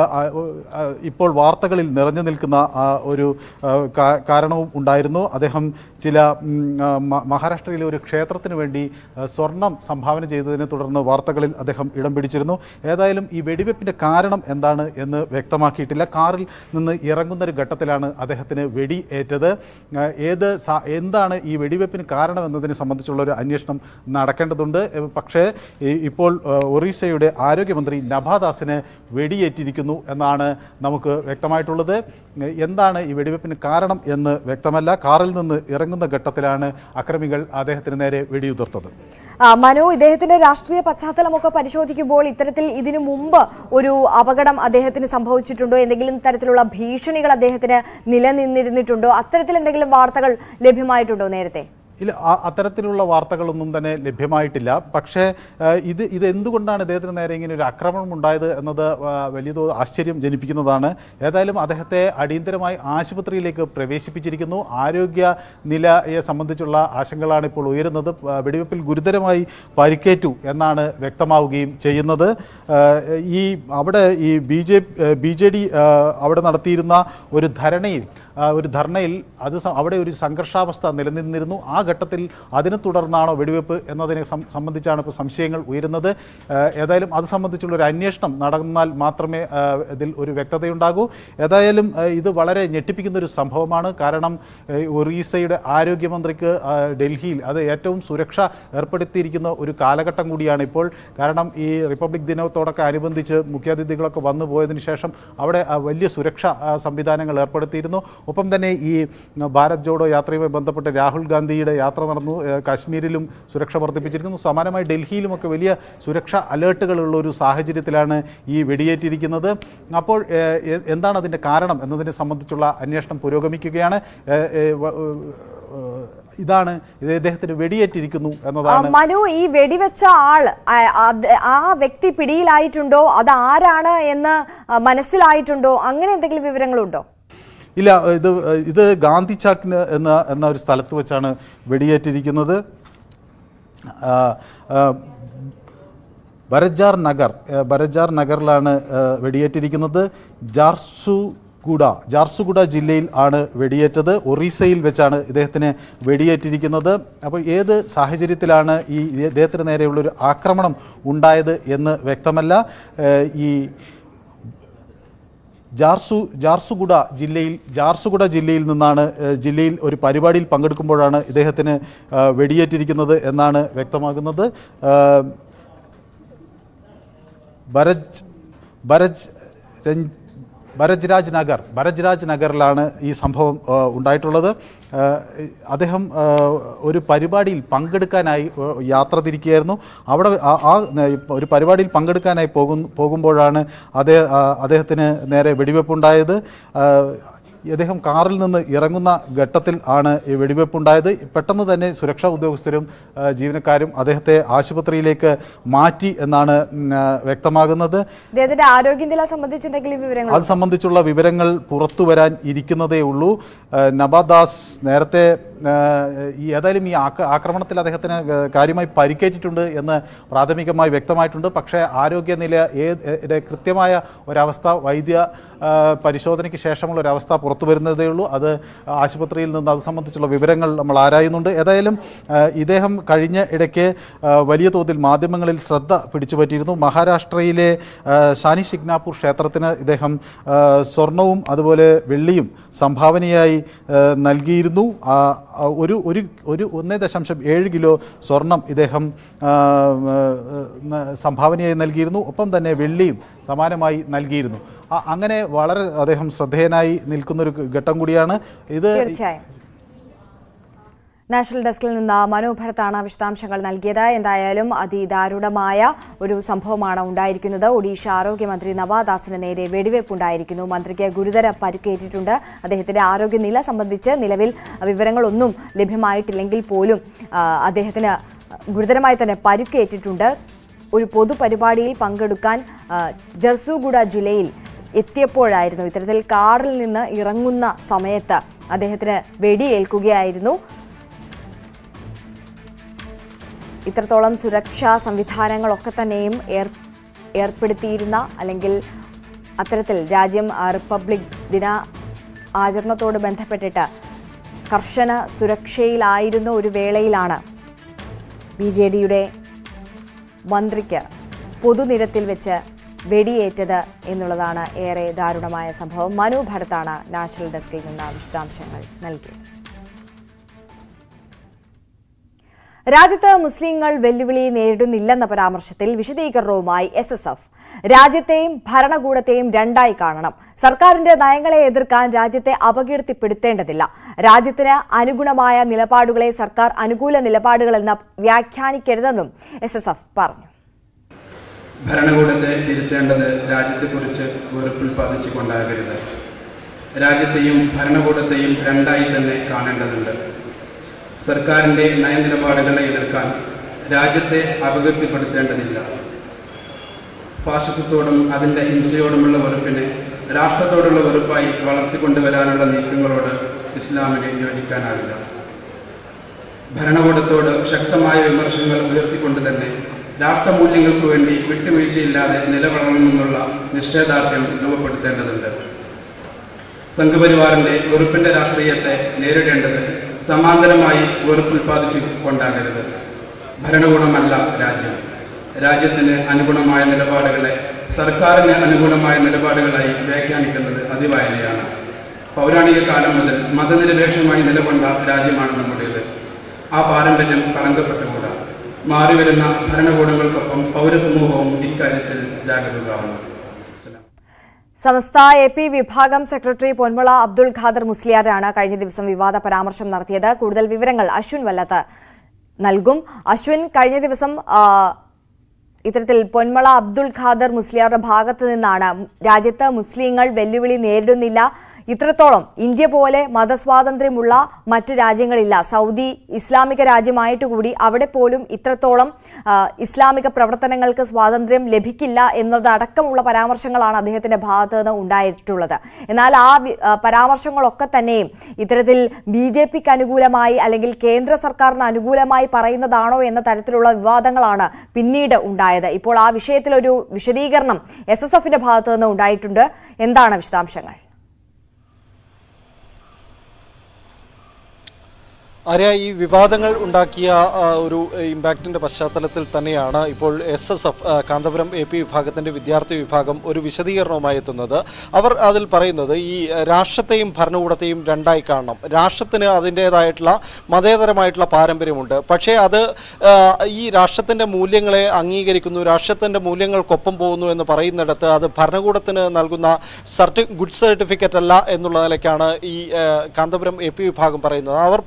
ഇപ്പോൾ വാർത്തകളിൽ നിറഞ്ഞു നിൽക്കുന്ന ഒരു കാരണവും ഉണ്ടായിരുന്നു. അദ്ദേഹം ചില മഹാരാഷ്ട്രയിലെ ഒരു ക്ഷേത്രത്തിന് വേണ്ടി സ്വർണം സംഭാവന ചെയ്തതിനെ തുടർന്ന് വാർത്തകളിൽ അദ്ദേഹം ഇടം പിടിച്ചിരുന്നു. ഏതായാലും ഈ വെടിവെപ്പിൻ്റെ കാരണം എന്താണ് എന്ന് വ്യക്തമാക്കിയിട്ടില്ല. കാറിൽ നിന്ന് ഇറങ്ങുന്ന ഒരു ഘട്ടത്തിലാണ് അദ്ദേഹത്തിന് വെടി ഏറ്റത്. ഏത് എന്താണ് ഈ വെടിവെപ്പിന് കാരണം എന്നതിനെ സംബന്ധിച്ചുള്ള ഒരു അന്വേഷണം നടക്കേണ്ടതുണ്ട്. പക്ഷേ ഇപ്പോൾ ഒറീസയുടെ ആരോഗ്യമന്ത്രി നഭാദാസിന് വെടിയേറ്റിരിക്കുന്നു എന്നാണ് നമുക്ക് വ്യക്തമായിട്ടുള്ളത്. എന്താണ് ഈ വെടിവെപ്പിന് കാരണം എന്ന് വ്യക്തമല്ല. കാറിൽ നിന്ന് ഇറങ്ങുന്ന ഘട്ടത്തിലാണ് അക്രമികൾ അദ്ദേഹത്തിന് നേരെ വെടിയുതിർത്തത്. മനു, ഇദ്ദേഹത്തിന്റെ രാഷ്ട്രീയ പശ്ചാത്തലമൊക്കെ പരിശോധിക്കുമ്പോൾ ഇത്തരത്തിൽ ഇതിനു മുമ്പ് ഒരു അപകടം അദ്ദേഹത്തിന് സംഭവിച്ചിട്ടുണ്ടോ? എന്തെങ്കിലും തരത്തിലുള്ള ഭീഷണികൾ അദ്ദേഹത്തിന് നിലനിന്നിരുന്നിട്ടുണ്ടോ? അത്തരത്തിൽ എന്തെങ്കിലും വാർത്തകൾ ലഭ്യമായിട്ടുണ്ടോ നേരത്തെ? ഇല്ല, അത്തരത്തിലുള്ള വാർത്തകളൊന്നും തന്നെ ലഭ്യമായിട്ടില്ല. പക്ഷേ ഇത് ഇത് എന്തുകൊണ്ടാണ് ഇദ്ദേഹത്തിന് നേരെ ഇങ്ങനെ ഒരു ആക്രമണം ഉണ്ടായത് എന്നത് വലിയ ആശ്ചര്യം ജനിപ്പിക്കുന്നതാണ്. ഏതായാലും അദ്ദേഹത്തെ അടിയന്തരമായി ആശുപത്രിയിലേക്ക് പ്രവേശിപ്പിച്ചിരിക്കുന്നു. ആരോഗ്യ നിലയെ സംബന്ധിച്ചുള്ള ആശങ്കകളാണ് ഇപ്പോൾ ഉയരുന്നത്. വെടിവെപ്പിൽ ഗുരുതരമായി പരിക്കേറ്റു എന്നാണ് വ്യക്തമാവുകയും ചെയ്യുന്നത്. ഈ അവിടെ ഈ B J B J D അവിടെ നടത്തിയിരുന്ന ഒരു ധരണയിൽ ഒരു ധർണയിൽ അത് അവിടെ ഒരു സംഘർഷാവസ്ഥ നിലനിന്നിരുന്നു. ആ ഘട്ടത്തിൽ അതിനെ തുടർന്നാണോ വെടിവെപ്പ് എന്നതിനെ സംബന്ധിച്ചാണ് ഇപ്പോൾ സംശയങ്ങൾ ഉയരുന്നത്. ഏതായാലും അത് സംബന്ധിച്ചുള്ള ഒരു അന്വേഷണം നടന്നാൽ മാത്രമേ ഇതിൽ ഒരു വ്യക്തതയുണ്ടാകൂ. ഏതായാലും ഇത് വളരെ ഞെട്ടിപ്പിക്കുന്ന ഒരു സംഭവമാണ്. കാരണം ഒറീസയുടെ ആരോഗ്യമന്ത്രിക്ക് ഡൽഹിയിൽ അത് ഏറ്റവും സുരക്ഷ ഏർപ്പെടുത്തിയിരിക്കുന്ന ഒരു കാലഘട്ടം കൂടിയാണ് ഇപ്പോൾ. കാരണം ഈ റിപ്പബ്ലിക് ദിനത്തോടൊക്കെ അനുബന്ധിച്ച് മുഖ്യാതിഥികളൊക്കെ വന്നു പോയതിനു ശേഷം അവിടെ വലിയ സുരക്ഷാ സംവിധാനങ്ങൾ ഏർപ്പെടുത്തിയിരുന്നു. ഒപ്പം തന്നെ ഈ ഭാരത് ജോഡോ യാത്രയുമായി ബന്ധപ്പെട്ട് രാഹുൽ ഗാന്ധിയുടെ യാത്ര നടന്നു. കാശ്മീരിലും സുരക്ഷ വർദ്ധിപ്പിച്ചിരിക്കുന്നു. സമാനമായി ഡൽഹിയിലുമൊക്കെ വലിയ സുരക്ഷാ അലേർട്ടുകളുള്ള ഒരു സാഹചര്യത്തിലാണ് ഈ വെടിയേറ്റിരിക്കുന്നത്. അപ്പോൾ എന്താണ് അതിൻ്റെ കാരണം എന്നതിനെ സംബന്ധിച്ചുള്ള അന്വേഷണം പുരോഗമിക്കുകയാണ്. ഇതാണ് ഇദ്ദേഹത്തിന് വെടിയേറ്റിരിക്കുന്നു എന്നതാണ്. മനു, ഈ വെടിവെച്ച ആൾ ആ വ്യക്തി പിടിയിലായിട്ടുണ്ടോ? അത് ആരാണ് എന്ന് മനസ്സിലായിട്ടുണ്ടോ? അങ്ങനെ എന്തെങ്കിലും വിവരങ്ങളുണ്ടോ? ഇല്ല, ഇത് ഇത് ഗാന്ധി ചാക്കിന് എന്ന എന്ന ഒരു സ്ഥലത്ത് വെച്ചാണ് വെടിയേറ്റിരിക്കുന്നത്. ബരജാർ നഗർ ബരജാർ നഗറിലാണ് വെടിയേറ്റിരിക്കുന്നത്. ജാർസുഗുഡ ജാർസുഗുഡ ജില്ലയിൽ ആണ് വെടിയേറ്റത്. ഒറീസയിൽ വെച്ചാണ് ഇദ്ദേഹത്തിന് വെടിയേറ്റിരിക്കുന്നത്. അപ്പോൾ ഏത് സാഹചര്യത്തിലാണ് ഈ ഇദ്ദേഹത്തിന് നേരെയുള്ളൊരു ആക്രമണം ഉണ്ടായത് എന്ന് വ്യക്തമല്ല. ഈ ജാർസു ജാർസുഗുഡ ജില്ലയിൽ ജാർസുഗുഡ ജില്ലയിൽ നിന്നാണ് ജില്ലയിൽ ഒരു പരിപാടിയിൽ പങ്കെടുക്കുമ്പോഴാണ് ഇദ്ദേഹത്തിന് വെടിയേറ്റിരിക്കുന്നത് എന്നാണ് വ്യക്തമാകുന്നത്. ബരജ് ബരജ് ബരജ്രാജ് നഗർ ബരജ്രാജ് നഗറിലാണ് ഈ സംഭവം ഉണ്ടായിട്ടുള്ളത്. അദ്ദേഹം ഒരു പരിപാടിയിൽ പങ്കെടുക്കാനായി യാത്ര തിരിക്കുകയായിരുന്നു. അവിടെ ആ ഒരു പരിപാടിയിൽ പങ്കെടുക്കാനായി പോകും പോകുമ്പോഴാണ് അദ്ദേഹം അദ്ദേഹത്തിന് നേരെ വെടിവെപ്പുണ്ടായത്. അദ്ദേഹം കാറിൽ നിന്ന് ഇറങ്ങുന്ന ഘട്ടത്തിൽ ആണ് ഈ വെടിവെപ്പുണ്ടായത്. പെട്ടെന്ന് തന്നെ സുരക്ഷാ ഉദ്യോഗസ്ഥരും ജീവനക്കാരും അദ്ദേഹത്തെ ആശുപത്രിയിലേക്ക് മാറ്റി എന്നാണ് വ്യക്തമാകുന്നത്. അദ്ദേഹത്തിന്റെ ആരോഗ്യനില സംബന്ധിച്ച് എന്തെങ്കിലും വിവരങ്ങൾ അത് സംബന്ധിച്ചുള്ള വിവരങ്ങൾ പുറത്തു വരാൻ ഇരിക്കുന്നതേ ഉള്ളൂ. നബാദാസ് നേരത്തെ ഈ ഏതായാലും ഈ ആക്രമണത്തിൽ അദ്ദേഹത്തിന് കാര്യമായി പരിക്കേറ്റിട്ടുണ്ട് എന്ന് പ്രാഥമികമായി വ്യക്തമായിട്ടുണ്ട്. പക്ഷേ ആരോഗ്യനില ഏത് കൃത്യമായ ഒരവസ്ഥ വൈദ്യ പരിശോധനയ്ക്ക് ശേഷമുള്ള ഒരവസ്ഥ പുറത്തു വരുന്നതേ ഉള്ളൂ. അത് ആശുപത്രിയിൽ നിന്ന് അത് സംബന്ധിച്ചുള്ള വിവരങ്ങൾ നമ്മൾ ആരായുന്നുണ്ട്. ഏതായാലും ഇദ്ദേഹം കഴിഞ്ഞ ഇടയ്ക്ക് വലിയ തോതിൽ മാധ്യമങ്ങളിൽ ശ്രദ്ധ പിടിച്ചുപറ്റിയിരുന്നു. മഹാരാഷ്ട്രയിലെ ഷാനി ഷിഗ്നാപൂർ ക്ഷേത്രത്തിന് ഇദ്ദേഹം സ്വർണവും അതുപോലെ വെള്ളിയും സംഭാവനയായി നൽകിയിരുന്നു. ഒരു ഒരു ഒരു ഒന്നേ ദശാംശം ഏഴ് കിലോ സ്വർണം ഇദ്ദേഹം സംഭാവനയായി നൽകിയിരുന്നു. ഒപ്പം തന്നെ വെള്ളിയും സമാനമായി നൽകിയിരുന്നു. അങ്ങനെ വളരെ അദ്ദേഹം ശ്രദ്ധേയനായി നിൽക്കുന്നൊരു ഘട്ടം കൂടിയാണ് ഇത്. തീർച്ചയായും നാഷണൽ ഡെസ്കിൽ നിന്ന് മനു ഭരത്താണ് വിശദാംശങ്ങൾ നൽകിയത്. എന്തായാലും അതിദാരുണമായ ഒരു സംഭവമാണ് ഉണ്ടായിരിക്കുന്നത്. ഒഡീഷ ആരോഗ്യമന്ത്രി നവാദാസിന് നേരെ വെടിവെപ്പുണ്ടായിരിക്കുന്നു. മന്ത്രിക്ക് ഗുരുതര പരിക്കേറ്റിട്ടുണ്ട്. അദ്ദേഹത്തിന്റെ ആരോഗ്യനില സംബന്ധിച്ച് നിലവിൽ വിവരങ്ങളൊന്നും ലഭ്യമായിട്ടില്ലെങ്കിൽ പോലും അദ്ദേഹത്തിന് ഗുരുതരമായി തന്നെ പരിക്കേറ്റിട്ടുണ്ട്. ഒരു പൊതുപരിപാടിയിൽ പങ്കെടുക്കാൻ ജർസുഗുഡ ജില്ലയിൽ എത്തിയപ്പോഴായിരുന്നു ഇത്തരത്തിൽ കാറിൽ നിന്ന് ഇറങ്ങുന്ന സമയത്ത് അദ്ദേഹത്തിന് വെടിയേൽക്കുകയായിരുന്നു. ഇത്രത്തോളം സുരക്ഷാ സംവിധാനങ്ങളൊക്കെ തന്നെയും ഏർ ഏർപ്പെടുത്തിയിരുന്ന അല്ലെങ്കിൽ അത്തരത്തിൽ രാജ്യം റിപ്പബ്ലിക് ദിന ആചരണത്തോട് ബന്ധപ്പെട്ടിട്ട് കർശന സുരക്ഷയിലായിരുന്ന ഒരു വേളയിലാണ് ബി ജെ ഡിയുടെ മന്ത്രിക്ക് പൊതുനിരത്തിൽ വെച്ച് വെടിയേറ്റത് എന്നുള്ളതാണ് ഏറെ ദാരുണമായ സംഭവം. മനു ഭരത്താണ് നാഷണൽ ഡെസ്കിൽ നിന്ന് വിശദാംശങ്ങൾ നൽകിയത്. രാജ്യത്ത് മുസ്ലിങ്ങൾ വെല്ലുവിളി നേരിടുന്നില്ലെന്ന പരാമർശത്തിൽ വിശദീകരണവുമായി എസ് എസ് എഫ്. രാജ്യത്തെയും ഭരണകൂടത്തെയും രണ്ടായി കാണണം. സർക്കാരിന്റെ നയങ്ങളെ എതിർക്കാൻ രാജ്യത്തെ അപകീർത്തിപ്പെടുത്തേണ്ടതില്ല. രാജ്യത്തിന് അനുഗുണമായ നിലപാടുകളെ സർക്കാർ അനുകൂല നിലപാടുകളെന്ന് വ്യാഖ്യാനിക്കരുതെന്നും എസ് എസ് എഫ് പറഞ്ഞു. ഭരണകൂടത്തെ തിരുത്തേണ്ടത് രാജ്യത്തെക്കുറിച്ച് വെറുപ്പുൽപ്പാദിച്ചുകൊണ്ടാകരുത്. രാജ്യത്തെയും ഭരണകൂടത്തെയും രണ്ടായി തന്നെ കാണേണ്ടതുണ്ട്. സർക്കാരിൻ്റെ നയനിലപാടുകളെ എതിർക്കാൻ രാജ്യത്തെ അപകീർത്തിപ്പെടുത്തേണ്ടതില്ല. ഫാഷിസത്തോടും അതിൻ്റെ ഹിംസയോടുമുള്ള വെറുപ്പിനെ രാഷ്ട്രത്തോടുള്ള വെറുപ്പായി വളർത്തിക്കൊണ്ടുവരാനുള്ള നീക്കങ്ങളോട് ഇസ്ലാമിനെ യോജിക്കാനാവില്ല. ഭരണകൂടത്തോട് ശക്തമായ വിമർശനങ്ങൾ ഉയർത്തിക്കൊണ്ട് തന്നെ രാഷ്ട്രമൂല്യങ്ങൾക്ക് വേണ്ടി വിട്ടുവീഴ്ചയില്ലാതെ നിലകൊള്ളണമെന്നുള്ള നിശ്ചയദാർഢ്യം രൂപപ്പെടുത്തേണ്ടതുണ്ട്. സംഘപരിവാറിൻ്റെ വെറുപ്പിൻ്റെ രാഷ്ട്രീയത്തെ നേരിടേണ്ടത് സമാന്തരമായി വെറുപ്പുൽപ്പാദിച്ചു കൊണ്ടാകരുത്. ഭരണകൂടമല്ല രാജ്യം. രാജ്യത്തിന് അനുഗുണമായ നിലപാടുകളെ സർക്കാരിന് അനുകൂലമായ നിലപാടുകളായി വ്യാഖ്യാനിക്കുന്നത് അതിവായനയാണ്. പൗരാണിക കാലം മുതൽ മതനിരപേക്ഷമായി നിലകൊണ്ട രാജ്യമാണ് നമ്മുടേത്. ആ പാരമ്പര്യം കളങ്കപ്പെട്ടുകൂടാ. മാറിവരുന്ന ഭരണകൂടങ്ങൾക്കൊപ്പം പൗരസമൂഹവും ഇക്കാര്യത്തിൽ ജാഗരൂകരാകണം. സമസ്ത എ പി വിഭാഗം സെക്രട്ടറി പൊന്മുള അബ്ദുൾ ഖാദർ മുസ്ലിയാരാണ് കഴിഞ്ഞ ദിവസം വിവാദ പരാമർശം നടത്തിയത്. കൂടുതൽ വിവരങ്ങൾ അശ്വിൻ വല്ലത്ത് നൽകും. അശ്വിൻ, കഴിഞ്ഞ ദിവസം ഇത്തരത്തിൽ പൊന്മുള അബ്ദുൾ ഖാദർ മുസ്ലിയാരുടെ ഭാഗത്തു നിന്നാണ് രാജ്യത്ത് മുസ്ലിങ്ങൾ വെല്ലുവിളി നേരിടുന്നില്ല, ഇത്രത്തോളം ഇന്ത്യ പോലെ മതസ്വാതന്ത്ര്യമുള്ള മറ്റ് രാജ്യങ്ങളില്ല, സൗദി ഇസ്ലാമിക രാജ്യമായിട്ട് കൂടി അവിടെ പോലും ഇത്രത്തോളം ഇസ്ലാമിക പ്രവർത്തനങ്ങൾക്ക് സ്വാതന്ത്ര്യം ലഭിക്കില്ല എന്നതടക്കമുള്ള പരാമർശങ്ങളാണ് അദ്ദേഹത്തിന്റെ ഭാഗത്തു നിന്ന് ഉണ്ടായിട്ടുള്ളത്. എന്നാൽ ആ പരാമർശങ്ങളൊക്കെ തന്നെയും ഇത്തരത്തിൽ ബി ജെ പിക്ക് അനുകൂലമായി അല്ലെങ്കിൽ കേന്ദ്ര സർക്കാരിന് അനുകൂലമായി പറയുന്നതാണോ എന്ന തരത്തിലുള്ള വിവാദങ്ങളാണ് പിന്നീട് ഉണ്ടായത്. ഇപ്പോൾ ആ വിഷയത്തിലൊരു വിശദീകരണം എസ് എസ് എഫിന്റെ ഭാഗത്തു നിന്ന് ഉണ്ടായിട്ടുണ്ട്. എന്താണ് വിശദാംശങ്ങൾ? ആര്യ, ഈ വിവാദങ്ങൾ ഉണ്ടാക്കിയ ഒരു ഇമ്പാക്റ്റിന്റെ പശ്ചാത്തലത്തിൽ തന്നെയാണ് ഇപ്പോൾ S S F Kanthapuram A P വിഭാഗത്തിന്റെ വിദ്യാർത്ഥി വിഭാഗം ഒരു വിശദീകരണവുമായി എത്തുന്നത്. അവർ അതിൽ പറയുന്നത് ഈ രാഷ്ട്രത്തെയും ഭരണകൂടത്തെയും രണ്ടായി കാണണം. രാഷ്ട്രത്തിന് അതിൻ്റെതായിട്ടുള്ള മതേതരമായിട്ടുള്ള പാരമ്പര്യമുണ്ട്. പക്ഷേ അത് ഈ രാഷ്ട്രത്തിന്റെ മൂല്യങ്ങളെ അംഗീകരിക്കുന്നു, രാഷ്ട്രത്തിന്റെ മൂല്യങ്ങൾക്കൊപ്പം പോകുന്നു എന്ന് പറയുന്നിടത്ത് അത് ഭരണകൂടത്തിന് നൽകുന്ന സർട്ടി ഗുഡ് സർട്ടിഫിക്കറ്റ് അല്ല എന്നുള്ള നിലയ്ക്കാണ് ഈ കാന്തപുരം എ പി വിഭാഗം പറയുന്നത്. അവർ പറയുന്നത്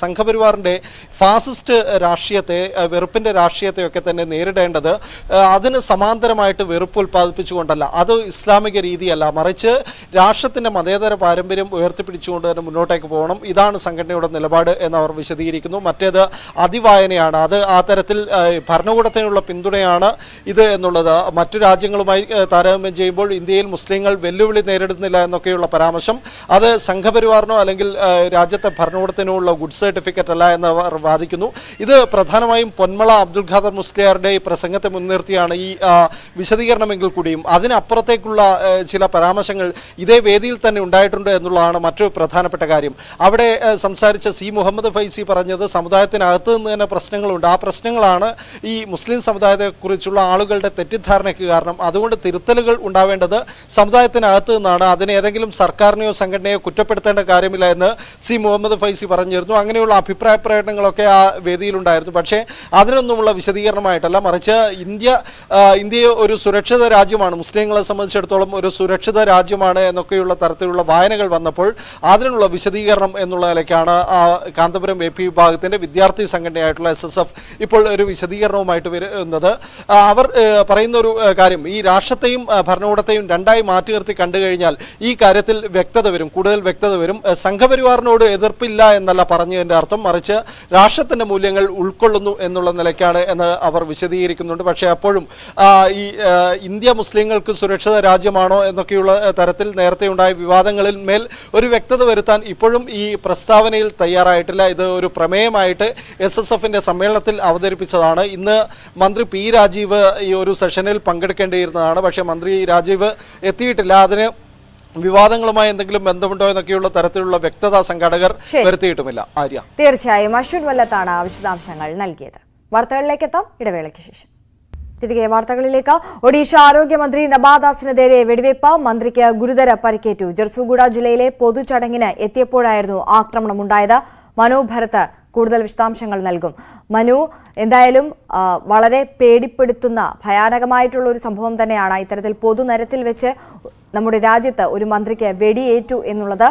സംഘപരിവാറിന്റെ ഫാസിസ്റ്റ് രാഷ്ട്രീയത്തെ, വെറുപ്പിന്റെ രാഷ്ട്രീയത്തെയൊക്കെ തന്നെ നേരിടേണ്ടത് അതിന് സമാന്തരമായിട്ട് വെറുപ്പ് ഉൽപ്പാദിപ്പിച്ചുകൊണ്ടല്ല, അത് ഇസ്ലാമിക രീതിയല്ല, മറിച്ച് രാഷ്ട്രത്തിന്റെ മതേതര പാരമ്പര്യം ഉയർത്തിപ്പിടിച്ചുകൊണ്ട് തന്നെ മുന്നോട്ടേക്ക് പോകണം. ഇതാണ് സംഘടനയുടെ നിലപാട് എന്ന് അവർ വിശദീകരിക്കുന്നു. മറ്റേത് അതിവായനയാണ്, അത് ആ തരത്തിൽ ഭരണകൂടത്തിനുള്ള പിന്തുണയാണ് ഇത് എന്നുള്ളത്. മറ്റു രാജ്യങ്ങളുമായി താരതമ്യം ചെയ്യുമ്പോൾ ഇന്ത്യയിൽ മുസ്ലിങ്ങൾ വെല്ലുവിളി നേരിടുന്നില്ല എന്നൊക്കെയുള്ള പരാമർശം അത് സംഘപരിവാറിനോ അല്ലെങ്കിൽ രാജ്യത്തെ ഭരണകൂടത്തിനോ ഉള്ള ഗുഡ് സർട്ടിഫിക്കറ്റ് അല്ല എന്ന് അവർ വാദിക്കുന്നു. ഇത് പ്രധാനമായും പൊന്മള അബ്ദുൽ ഖാദർ മുസ്ലിയാരുടെ ഈ പ്രസംഗത്തെ മുൻനിർത്തിയാണ് ഈ വിശദീകരണമെങ്കിൽ കൂടിയും അതിനപ്പുറത്തേക്കുള്ള ചില പരാമർശങ്ങൾ ഇതേ വേദിയിൽ തന്നെ ഉണ്ടായിട്ടുണ്ട് എന്നുള്ളതാണ് മറ്റൊരു പ്രധാനപ്പെട്ട കാര്യം. അവിടെ സംസാരിച്ച സി മുഹമ്മദ് ഫൈസി പറഞ്ഞത് സമുദായത്തിനകത്ത് നിന്ന് തന്നെ പ്രശ്നങ്ങളുണ്ട്, ആ പ്രശ്നങ്ങളാണ് ഈ മുസ്ലിം സമുദായത്തെക്കുറിച്ചുള്ള ആളുകളുടെ തെറ്റിദ്ധാരണയ്ക്ക് കാരണം. അതുകൊണ്ട് തിരുത്തലുകൾ ഉണ്ടാവേണ്ടത് സമുദായത്തിനകത്ത് നിന്നാണ്, അതിന് ഏതെങ്കിലും സർക്കാരിനെയോ സംഘടനയോ കുറ്റപ്പെടുത്തേണ്ട കാര്യമില്ല എന്ന് സി മുഹമ്മദ് ഫൈസി പറഞ്ഞിരുന്നു. അങ്ങനെയുള്ള അഭിപ്രായ പ്രകടനങ്ങളൊക്കെ ആ വേദിയിലുണ്ടായിരുന്നു. പക്ഷേ അതിനൊന്നുമുള്ള വിശദീകരണമായിട്ടല്ല, മറിച്ച് ഇന്ത്യ ഇന്ത്യയെ ഒരു സുരക്ഷിത രാജ്യമാണ്, മുസ്ലിങ്ങളെ സംബന്ധിച്ചിടത്തോളം ഒരു സുരക്ഷിത രാജ്യമാണ് എന്നൊക്കെയുള്ള തരത്തിലുള്ള വായനകൾ വന്നപ്പോൾ അതിനുള്ള വിശദീകരണം എന്നുള്ള നിലയ്ക്കാണ് കാന്തപുരം എ പി വിഭാഗത്തിന്റെ വിദ്യാർത്ഥി സംഘടനയായിട്ടുള്ള എസ് എസ് എഫ് ഇപ്പോൾ ഒരു വിശദീകരണവുമായിട്ട് വരുന്നത്. അവർ പറയുന്ന ഒരു കാര്യം, ഈ രാഷ്ട്രത്തെയും ഭരണകൂടത്തെയും രണ്ടായി മാറ്റി നിർത്തി കണ്ടു കഴിഞ്ഞാൽ ഈ കാര്യത്തിൽ വ്യക്തത വരും, കൂടുതൽ വ്യക്തത വരും. സംഘപരിവാറിനോട് എതിർപ്പില്ല എന്നല്ല പറഞ്ഞതിന്റെ അർത്ഥം, മറിച്ച് രാഷ്ട്രത്തിന്റെ മൂല്യങ്ങൾ ഉൾക്കൊള്ളുന്നു എന്നുള്ള നിലയ്ക്കാണ് എന്ന് അവർ വിശദീകരിക്കുന്നുണ്ട്. പക്ഷേ അപ്പോഴും ഈ ഇന്ത്യ മുസ്ലിങ്ങൾക്ക് സുരക്ഷിത രാജ്യമാണോ എന്നൊക്കെയുള്ള തരത്തിൽ നേരത്തെ ഉണ്ടായ വിവാദങ്ങളിൽ മേൽ ഒരു വ്യക്തത വരുത്താൻ ഇപ്പോഴും ഈ പ്രസ്താവനയിൽ തയ്യാറായിട്ടില്ല. ഇത് ഒരു പ്രമേയമായിട്ട് എസ് എസ് എഫിന്റെ സമ്മേളനത്തിൽ അവതരിപ്പിച്ചതാണ്. ഇന്ന് മന്ത്രി പി രാജീവ് ഈ ഒരു സെഷനിൽ പങ്കെടുക്കേണ്ടിയിരുന്നതാണ്, പക്ഷേ മന്ത്രി രാജീവ് എത്തിയിട്ടില്ല. അതിന് വിവാദങ്ങളുമായി എന്തെങ്കിലും ബന്ധമുണ്ടോ എന്നൊക്കെയുള്ള തരത്തിലുള്ള വ്യക്തത സംഘാടകർ വരുത്തിയിട്ടുമില്ല. ആര്യ, തീർച്ചയായും അശ്വിൻ വല്ലത്താണ് വിശദാംശങ്ങൾ നൽകിയത്. വാർത്തകളിലേക്ക് എത്താം, ഇടവേളയ്ക്ക് ശേഷം. തിരികെ വാർത്തകളിലേക്ക്. ഒഡീഷ ആരോഗ്യമന്ത്രി നബാദാസിനെതിരെ വെടിവയ്പ്, മന്ത്രിക്ക് ഗുരുതര പരിക്കേറ്റു. ജർസുഗുഡ ജില്ലയിലെ പൊതുചടങ്ങിന് എത്തിയപ്പോഴായിരുന്നു ആക്രമണമുണ്ടായത്. മനു ഭരത് കൂടുതൽ വിശദാംശങ്ങൾ നൽകും. മനു, എന്തായാലും വളരെ പേടിപ്പെടുത്തുന്ന ഭയാനകമായിട്ടുള്ള ഒരു സംഭവം തന്നെയാണ് ഇത്തരത്തിൽ പൊതുനിരത്തിൽ വെച്ച് നമ്മുടെ രാജ്യത്ത് ഒരു മന്ത്രിക്ക് വെടിയേറ്റു എന്നുള്ളത്.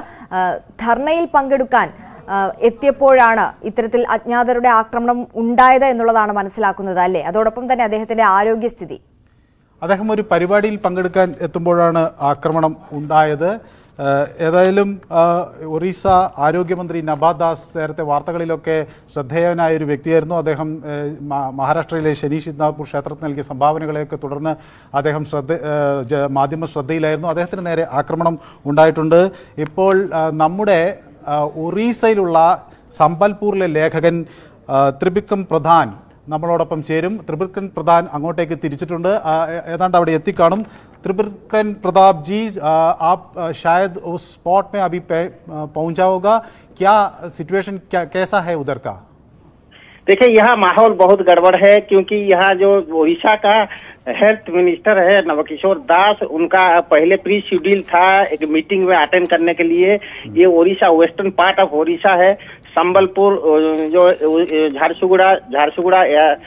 ധർണയിൽ പങ്കെടുക്കാൻ എത്തിയപ്പോഴാണ് ഇത്തരത്തിൽ അജ്ഞാതരുടെ ആക്രമണം ഉണ്ടായത് എന്നുള്ളതാണ് മനസ്സിലാക്കുന്നത്, അല്ലേ? അതോടൊപ്പം തന്നെ അദ്ദേഹത്തിന്റെ ആരോഗ്യസ്ഥിതി. അദ്ദേഹം ഒരു പരിപാടിയിൽ പങ്കെടുക്കാൻ എത്തുമ്പോഴാണ് ആക്രമണം ഉണ്ടായത്. ഏതായാലും ഒറീസ ആരോഗ്യമന്ത്രി നബാദ് ദാസ് നേരത്തെ വാർത്തകളിലൊക്കെ ശ്രദ്ധേയനായ ഒരു വ്യക്തിയായിരുന്നു. അദ്ദേഹം മഹാരാഷ്ട്രയിലെ ശനി ശിഗ്നാപൂർ ക്ഷേത്രത്തിൽ നൽകിയ സംഭാവനകളെയൊക്കെ തുടർന്ന് അദ്ദേഹം ശ്രദ്ധ മാധ്യമ ശ്രദ്ധയിലായിരുന്നു. അദ്ദേഹത്തിന് നേരെ ആക്രമണം ഉണ്ടായിട്ടുണ്ട്. ഇപ്പോൾ നമ്മുടെ ഒറീസയിലുള്ള സംബൽപൂരിലെ ലേഖകൻ ത്രിബിക്രം പ്രധാൻ നമ്മളോടൊപ്പം ചേരും. ത്രിബിക്രം പ്രധാൻ അങ്ങോട്ടേക്ക് തിരിച്ചിട്ടുണ്ട്, ഏതാണ്ട് അവിടെ എത്തിക്കാണും. त्रिबिक्रम प्रताप जी, आप शायद उस स्पॉट में अभी पहुंचा होगा, क्या सिचुएशन क्या कैसा है उधर का? देखिए, यहाँ माहौल बहुत गड़बड़ है, क्योंकि यहाँ जो ओडिशा का हेल्थ मिनिस्टर है नवकिशोर दास, उनका पहले प्री शेड्यूल था एक मीटिंग में अटेंड करने के लिए। ये Odisha western part of Odisha है। संबलपुर जो झारसुगुड़ा झारसुगुड़ा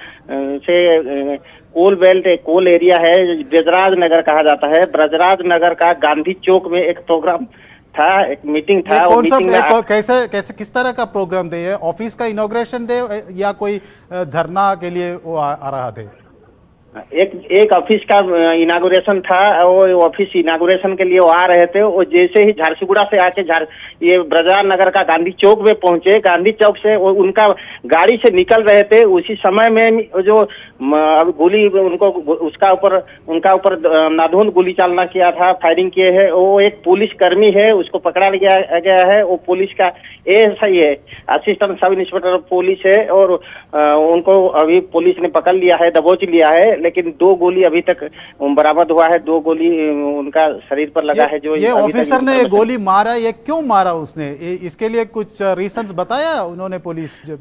से कोल बेल्ट कोल एरिया है, ब्रजराज नगर कहा जाता है। ब्रजराज नगर का गांधी चौक में एक प्रोग्राम था, एक मीटिंग था। कौन मीटिंग सा, में कैसे कैसे किस तरह का प्रोग्राम थे? ऑफिस का इनॉग्रेशन थे या कोई धरना के लिए वो आ, आ रहा थे? एक एक ऑफिस का इनागुरेशन था। वो ऑफिस इनागुरेशन के लिए वो आ रहे थे। वो जैसे ही झारसुगुड़ा से आके झार ये ब्रजराज नगर का गांधी चौक में पहुंचे, गांधी चौक से वो उनका गाड़ी से निकल रहे थे। उसी समय में जो गोली उनको उसका ऊपर उनका ऊपर नाधुन गोली चालना किया था, फायरिंग किए है। वो एक पुलिस कर्मी है, उसको पकड़ा गया गया है। वो पुलिस का एएसआई है, असिस्टेंट सब इंस्पेक्टर पुलिस है, और उनको अभी पुलिस ने पकड़ लिया है, दबोच लिया है। लेकिन दो गोली अभी तक बरामद हुआ है, दो गोली उनका शरीर पर लगा है। जो ये ऑफिसर ने गोली मारा, ये क्यों मारा उसने, इसके लिए कुछ रीजंस बताया उन्होंने पुलिस? जब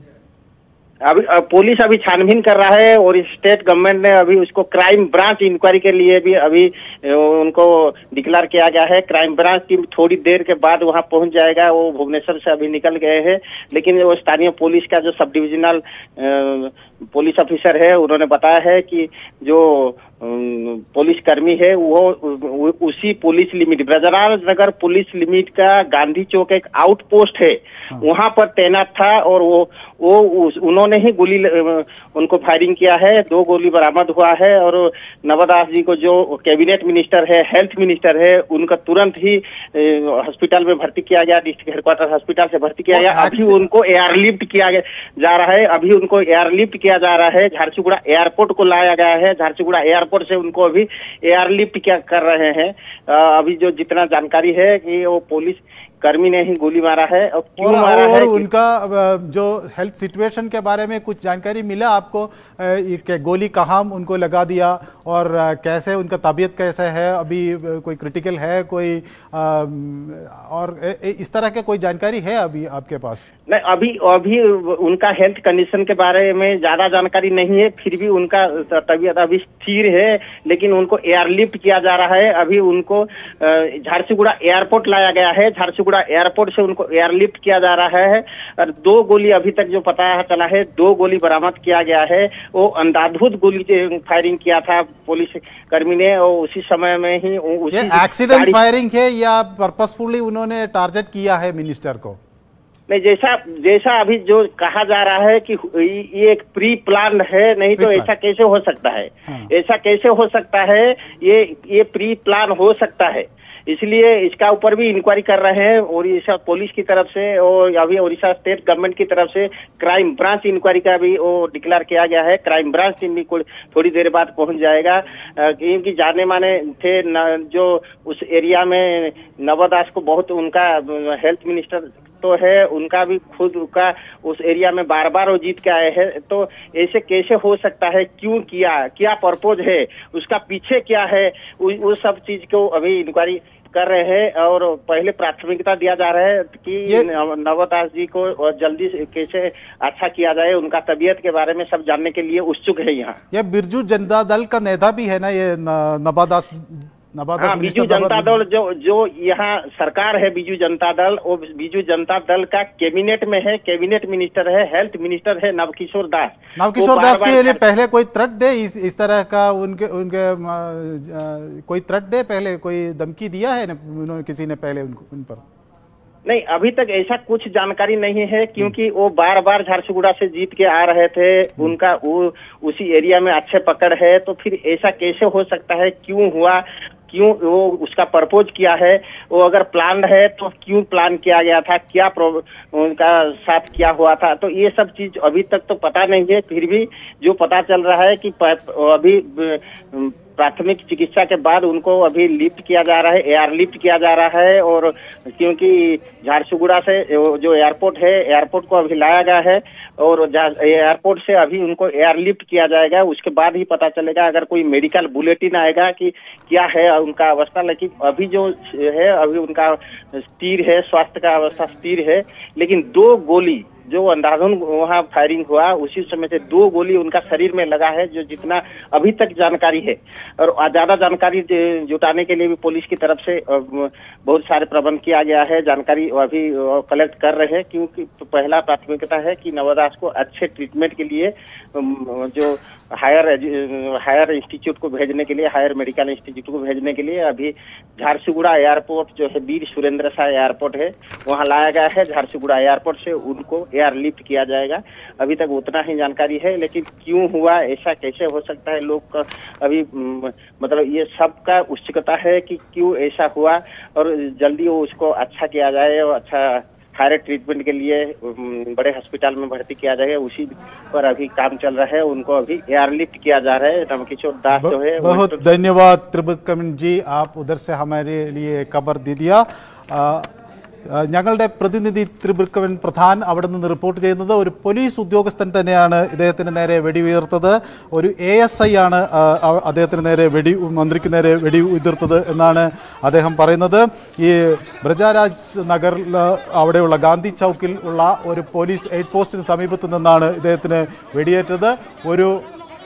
अभी पुलिस अभी छानबीन कर रहा है, और स्टेट गवर्नमेंट ने अभी उसको क्राइम ब्रांच इंक्वायरी के लिए भी अभी उनको डिक्लेयर किया गया है। क्राइम ब्रांच टीम थोड़ी देर के बाद वहां पहुंच जाएगा। वो भुवनेश्वर से अभी निकल गए हैं, लेकिन वो स्थानीय पुलिस का जो सब डिविजनल पुलिस ऑफिसर है, उन्होंने बताया है कि जो पुलिस कर्मी है वो उसी police limit Brajraj Nagar police limit का गांधी चौक एक आउटपोस्ट है, वहां पर तैनात था और वो वो उन्होंने ही गोली उनको फायरिंग किया है। दो गोली बरामद हुआ है और नवादास जी को जो कैबिनेट मिनिस्टर है, हेल्थ मिनिस्टर है, उनका तुरंत ही हॉस्पिटल में भर्ती किया गया, डिस्ट्रिक्ट हेडक्वार्टर हॉस्पिटल से भर्ती किया गया। अभी उनको एयरलिफ्ट किया जा रहा है, अभी उनको एयरलिफ्ट किया जा रहा है, झारसुगुड़ा एयरपोर्ट को लाया गया है। झारसुगुड़ा एयरपोर्ट से उनको अभी एयरलिफ्ट क्या कर रहे हैं। अभी जो जितना जानकारी है कि वो पुलिस कर्मी ने ही गोली मारा है और क्यों और, मारा और है उनका जो हेल्थ सिचुएशन के बारे में कुछ जानकारी मिला आपको? कि गोली कहाँ उनको लगा दिया और कैसे उनका तबीयत कैसे है? अभी कोई क्रिटिकल है कोई और इस तरह के कोई जानकारी है अभी आपके पास? नहीं, अभी अभी उनका हेल्थ कंडीशन के बारे में ज्यादा जानकारी नहीं है, फिर भी उनका तबीयत अभी स्थिर है, लेकिन उनको एयरलिफ्ट किया जा रहा है। अभी उनको झारसुगुड़ा एयरपोर्ट लाया गया है, झारसुगुड़ा एयरपोर्ट से उनको एयरलिफ्ट किया जा रहा है और दो गोली अभी तक जो पता चला है, दो गोली बरामद किया गया है। वो अंधाधुंध गोली फायरिंग किया था पुलिस कर्मी ने और उसी समय में ही उसी एक्सीडेंट फायरिंग है या पर्पसफुली उन्होंने टारगेट किया है मिनिस्टर को? नहीं, जैसा जैसा अभी जो कहा जा रहा है कि ये एक प्री प्लान है, नहीं तो ऐसा कैसे हो सकता है? हाँ। ऐसा कैसे हो सकता है? ये ये प्री प्लान हो सकता है, इसलिए इसका ऊपर भी इंक्वायरी कर रहे हैं ओडिशा पुलिस की तरफ से और अभी ओडिशा स्टेट गवर्नमेंट की तरफ से क्राइम ब्रांच इंक्वायरी का भी वो डिक्लेयर किया गया है। क्राइम ब्रांच टीम भी थोड़ी देर बाद पहुंच जाएगा, क्योंकि जाने माने थे न, जो उस एरिया में नवादास को बहुत उनका हेल्थ मिनिस्टर तो है, उनका भी खुद का उस एरिया में बार बार वो जीत के आए हैं। तो ऐसे कैसे हो सकता है? क्यों किया? क्या पर्पज है? उसका पीछे क्या है? वो सब चीज को अभी इंक्वायरी कर रहे हैं और पहले प्राथमिकता दिया जा रहा है कि नवादास जी को जल्दी से कैसे अच्छा किया जाए। उनका तबीयत के बारे में सब जानने के लिए उत्सुक है। यहाँ ये बिरजू जनता दल का नेता भी है ना ये नवादास? हाँ, बीजू जनता दल जो जो यहाँ सरकार है, बीजू जनता दल, वो बीजू जनता दल का कैबिनेट में है, कैबिनेट मिनिस्टर है, हेल्थ मिनिस्टर है नवकिशोर दास। नवकिशोर दास के पहले कोई थ्रेट दे इस, इस तरह का उनके उनके आ, आ, कोई थ्रेट दे, पहले कोई धमकी दिया है उन्होंने किसी ने पहले उन, उन पर? नहीं, अभी तक ऐसा कुछ जानकारी नहीं है, क्योंकि वो बार बार झारसुगुड़ा से जीत के आ रहे थे, उनका वो उसी एरिया में अच्छे पकड़ है। तो फिर ऐसा कैसे हो सकता है? क्यों हुआ? क्यों वो उसका प्रपोज किया है? वो अगर प्लान है तो क्यों प्लान किया गया था? क्या उनका साथ क्या हुआ था? तो ये सब चीज अभी तक तो पता नहीं है। फिर भी जो पता चल रहा है कि अभी प्राथमिक चिकित्सा के बाद उनको अभी लिफ्ट किया जा रहा है, एयर लिफ्ट किया जा रहा है। और क्योंकि झारसुगुड़ा से जो एयरपोर्ट है, एयरपोर्ट को अभी लाया गया है और एयरपोर्ट से अभी उनको एयर लिफ्ट किया जाएगा। उसके बाद ही पता चलेगा, अगर कोई मेडिकल बुलेटिन आएगा कि क्या है उनका अवस्था। लेकिन अभी जो है अभी उनका स्थिर है, स्वास्थ्य का अवस्था स्थिर है। लेकिन दो गोली जो अंधाधुंध वहाँ फायरिंग हुआ, उसी समय से दो गोली उनका शरीर में लगा है, जो जितना अभी तक जानकारी है। और ज्यादा जानकारी जुटाने के लिए भी पुलिस की तरफ से बहुत सारे प्रबंध किया गया है। जानकारी अभी कलेक्ट कर रहे हैं, क्योंकि पहला प्राथमिकता है कि नवादास को अच्छे ट्रीटमेंट के लिए जो हायर हायर इंस्टीट्यूट को भेजने के लिए, हायर मेडिकल इंस्टीट्यूट को भेजने के लिए अभी झारसुगुड़ा एयरपोर्ट जो है वीर सुरेंद्र शाह एयरपोर्ट है, वहां लाया गया है। झारसुगुड़ा एयरपोर्ट से उनको एयर लिफ्ट किया जाएगा। अभी तक उतना ही जानकारी है, लेकिन क्यों हुआ, ऐसा कैसे हो सकता है, लोग का अभी मतलब ये सब का उत्सुकता है कि क्यों ऐसा हुआ और जल्दी वो उसको अच्छा किया जाए और अच्छा हायर ट्रीटमेंट के लिए बड़े हॉस्पिटल में भर्ती किया जाएगा। उसी पर अभी काम चल रहा है, उनको अभी एयरलिफ्ट किया जा रहा है। नवकिशोर दास जो है, बहुत धन्यवाद त्रिभुवनकमन जी, आप उधर से हमारे लिए खबर दे दिया। ഞങ്ങളുടെ പ്രതിനിധി ത്രിഭുവൻ പ്രധാൻ അവിടെ നിന്ന് റിപ്പോർട്ട് ചെയ്യുന്നത് ഒരു പോലീസ് ഉദ്യോഗസ്ഥൻ തന്നെയാണ് ഇദ്ദേഹത്തിന് നേരെ വെടിയുതിർത്തത്. ഒരു എ എസ് ഐ ആണ് അദ്ദേഹത്തിന് നേരെ വെടി മന്ത്രിക്ക് നേരെ വെടി ഉതിർത്തത് എന്നാണ് അദ്ദേഹം പറയുന്നത്. ഈ ബ്രജരാജ് നഗറിൽ അവിടെയുള്ള ഗാന്ധി ചൗക്കിൽ ഉള്ള ഒരു പോലീസ് എയ്ഡ് പോസ്റ്റിന് സമീപത്തു നിന്നാണ് ഇദ്ദേഹത്തിന് വെടിയേറ്റത്. ഒരു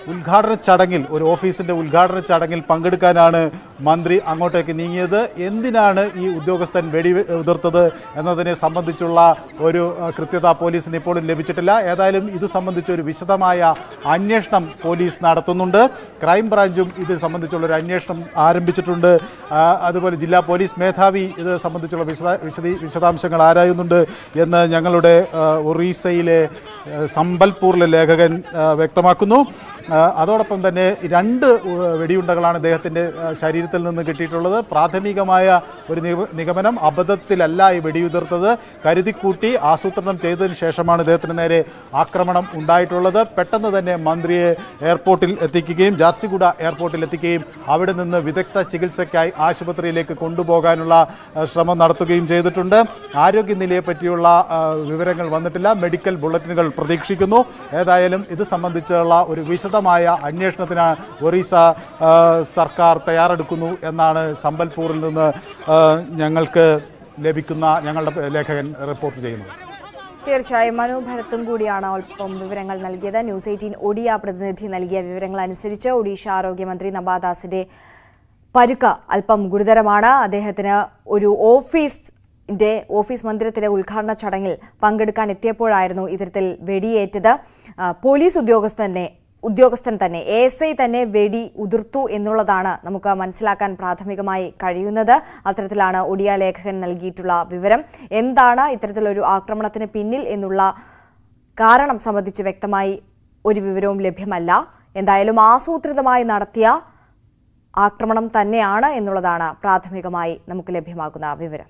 ഉദ്ഘാടന ചടങ്ങിൽ ഒരു ഓഫീസിൻ്റെ ഉദ്ഘാടന ചടങ്ങിൽ പങ്കെടുക്കാനാണ് മന്ത്രി അങ്ങോട്ടേക്ക് നീങ്ങിയത്. എന്തിനാണ് ഈ ഉദ്യോഗസ്ഥൻ വെടി ഉതിർത്തത് എന്നതിനെ സംബന്ധിച്ചുള്ള ഒരു കൃത്യത പോലീസിന് ഇപ്പോഴും ലഭിച്ചിട്ടില്ല. ഏതായാലും ഇത് സംബന്ധിച്ച് ഒരു വിശദമായ അന്വേഷണം പോലീസ് നടത്തുന്നുണ്ട്. ക്രൈംബ്രാഞ്ചും ഇത് സംബന്ധിച്ചുള്ള ഒരു അന്വേഷണം ആരംഭിച്ചിട്ടുണ്ട്. അതുപോലെ ജില്ലാ പോലീസ് മേധാവി ഇത് സംബന്ധിച്ചുള്ള വിശദ വിശദീ വിശദാംശങ്ങൾ ആരായുന്നുണ്ട് എന്ന് ഞങ്ങളുടെ ഒറീസയിലെ സംബൽപൂരിലെ ലേഖകൻ വ്യക്തമാക്കുന്നു. അതോടൊപ്പം തന്നെ രണ്ട് വെടിയുണ്ടകളാണ് അദ്ദേഹത്തിൻ്റെ ശരീരത്തിൽ നിന്ന് കിട്ടിയിട്ടുള്ളത്. പ്രാഥമികമായ ഒരു നിഗമനം അബദ്ധത്തിലല്ല ഈ വെടിയുതിർത്തത്, കരുതിക്കൂട്ടി ആസൂത്രണം ചെയ്തതിന് ശേഷമാണ് ഇദ്ദേഹത്തിന് നേരെ ആക്രമണം ഉണ്ടായിട്ടുള്ളത്. പെട്ടെന്ന് തന്നെ മന്ത്രിയെ എയർപോർട്ടിൽ എത്തിക്കുകയും ജാർസിഗുഡ എയർപോർട്ടിൽ എത്തിക്കുകയും അവിടെ നിന്ന് വിദഗ്ധ ചികിത്സയ്ക്കായി ആശുപത്രിയിലേക്ക് കൊണ്ടുപോകാനുള്ള ശ്രമം നടത്തുകയും ചെയ്തിട്ടുണ്ട്. ആരോഗ്യനിലയെ പറ്റിയുള്ള വിവരങ്ങൾ വന്നിട്ടില്ല. മെഡിക്കൽ ബുള്ളറ്റിനുകൾ പ്രതീക്ഷിക്കുന്നു. ഏതായാലും ഇത് സംബന്ധിച്ചുള്ള ഒരു വിശദമായ അന്വേഷണത്തിന് ഒറീസ സർക്കാർ തയ്യാറെടുക്കുന്നു എന്നാണ് സംബൽപൂരിൽ നിന്ന് ഞങ്ങൾക്ക് ലഭിക്കുന്ന ഞങ്ങളുടെ ലേഖകൻ റിപ്പോർട്ട് ചെയ്യുന്നത്. തീർച്ചയായും മനു ഭരത്തും കൂടിയാണ് അല്പം വിവരങ്ങൾ നൽകിയത്. ന്യൂസ് എയ്റ്റീൻ ഒഡിയ പ്രതിനിധി നൽകിയ വിവരങ്ങൾ അനുസരിച്ച് ഒഡീഷ ആരോഗ്യമന്ത്രി നബാദാസിന്റെ പരുക്ക് അല്പം ഗുരുതരമാണ്. അദ്ദേഹത്തിന് ഒരു ഓഫീസ് ന്റെ ഓഫീസ് മന്ദിരത്തിലെ ഉദ്ഘാടന ചടങ്ങിൽ പങ്കെടുക്കാൻ എത്തിയപ്പോഴായിരുന്നു ഇത്തരത്തിൽ വെടിയേറ്റത്. പോലീസ് ഉദ്യോഗസ്ഥനെ ഉദ്യോഗസ്ഥൻ തന്നെ എ എസ് ഐ തന്നെ വെടി ഉതിർത്തു എന്നുള്ളതാണ് നമുക്ക് മനസ്സിലാക്കാൻ പ്രാഥമികമായി കഴിയുന്നത്. അത്തരത്തിലാണ് ഒഡിയ ലേഖകൻ നൽകിയിട്ടുള്ള വിവരം. എന്താണ് ഇത്തരത്തിലൊരു ആക്രമണത്തിന് പിന്നിൽ എന്നുള്ള കാരണം സംബന്ധിച്ച് വ്യക്തമായി ഒരു വിവരവും ലഭ്യമല്ല. എന്തായാലും ആസൂത്രിതമായി നടത്തിയ ആക്രമണം തന്നെയാണ് എന്നുള്ളതാണ് പ്രാഥമികമായി നമുക്ക് ലഭ്യമാകുന്ന വിവരം.